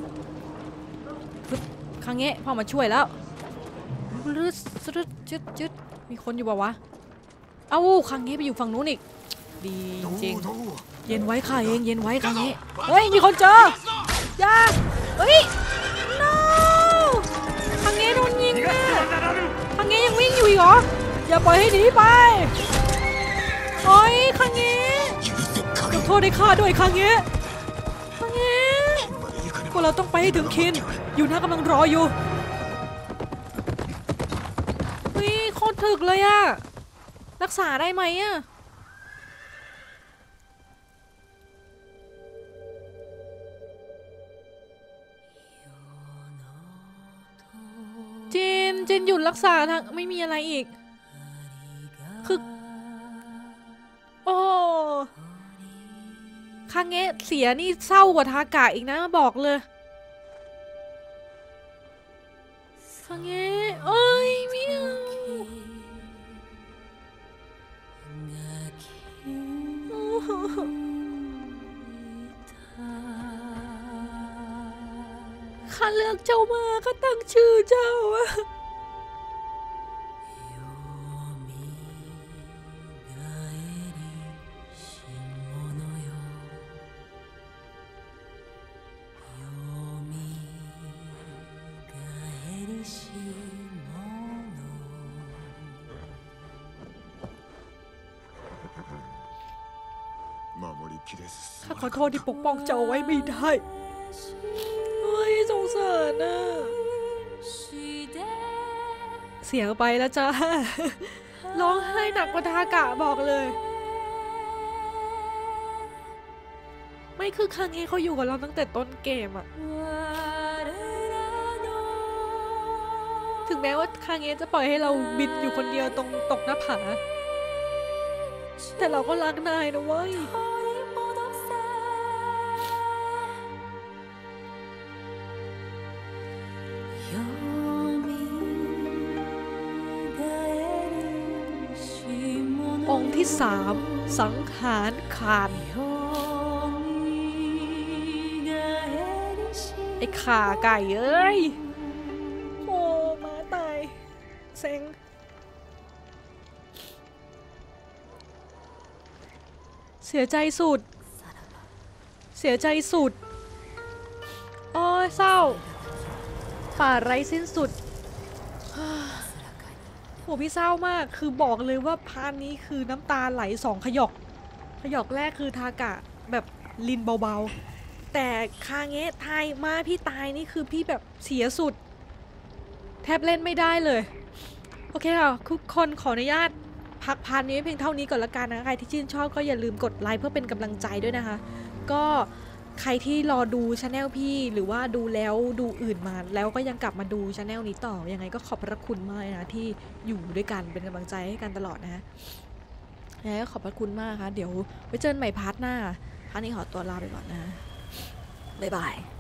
ครั้งนี้พ่อมาช่วยแล้วรึดรึดจึ๊ดจึ๊ดมีคนอยู่บ่าวะเอ้าครั้งนี้ไปอยู่ฝั่งนู้นอีกดีจริงเย็นไว้ค่ะเองเย็นไว้ครั้งนี้เฮ้ยมีคนเจอยาเฮ้ย no ครั้งนี้โดนยิงอ่ะครั้งนี้ยังวิ่งอยู่อีกเหรออย่าปล่อยให้หนีไปโอ้ยครั้งนี้ยกโทษให้ข้าด้วยครั้งนี้ครั้งนี้พวกเราต้องไปให้ถึงคินอยู่นะกำลังรออยู่เฮ้ยโคตรถึกเลยอะรักษาได้ไหมอะจินจินหยุดรักษาทางไม่มีอะไรอีกคือโอ้ครั้งนี้เสียนี่เศร้ากว่าทากะอีกนะบอกเลยครั้งนี้เอ้ยไม่เอาข้าเลือกเจ้ามาข้าตั้งชื่อเจ้าอะข้าขอโทษที่ปกป้องเจ้าไว้ไม่ได้เฮ้ยสงสารนะเสียไปแล้วจ้าร้องไห้หนักกว่าทากะบอกเลยไม่คือครั้งนี้เขาอยู่กับเราตั้งแต่ต้นเกมอะถึงแม้ว่าครั้งนี้จะปล่อยให้เราบินอยู่คนเดียวตรงตกหน้าผาแต่เราก็รักนายนะเว้ยองค์ที่สามสังหารขาดไอ้ขาไก่เอ้ยโอ้มาตายเซ็งเสียใจสุดเสียใจสุดโอ้ยเศร้าป่าไร้สิ้นสุดโหพี่เศร้ามากคือบอกเลยว่าพาร์ทนี้คือน้ำตาไหลสองขยอกขยอกแรกคือทากะแบบลินเบาๆแต่คาเงะทายมาพี่ตายนี่คือพี่แบบเสียสุดแทบเล่นไม่ได้เลยโอเคค่ะทุกคนขออนุญาตพักพาร์ทนี้เพียงเท่านี้ก่อนละกันนะใครที่ชื่นชอบก็อย่าลืมกดไลค์เพื่อเป็นกำลังใจด้วยนะคะก็ใครที่รอดูชาแนลพี่หรือว่าดูแล้วดูอื่นมาแล้วก็ยังกลับมาดูชาแนลนี้ต่อยังไงก็ขอบพระคุณมากนะที่อยู่ด้วยกันเป็นกำลังใจให้กันตลอดนะฮะแล้วขอบพระคุณมากค่ะเดี๋ยวไว้เจอกันใหม่พาร์ทหน้าพาร์ทนี้ขอตัวลาไปก่อนนะบ๊ายบาย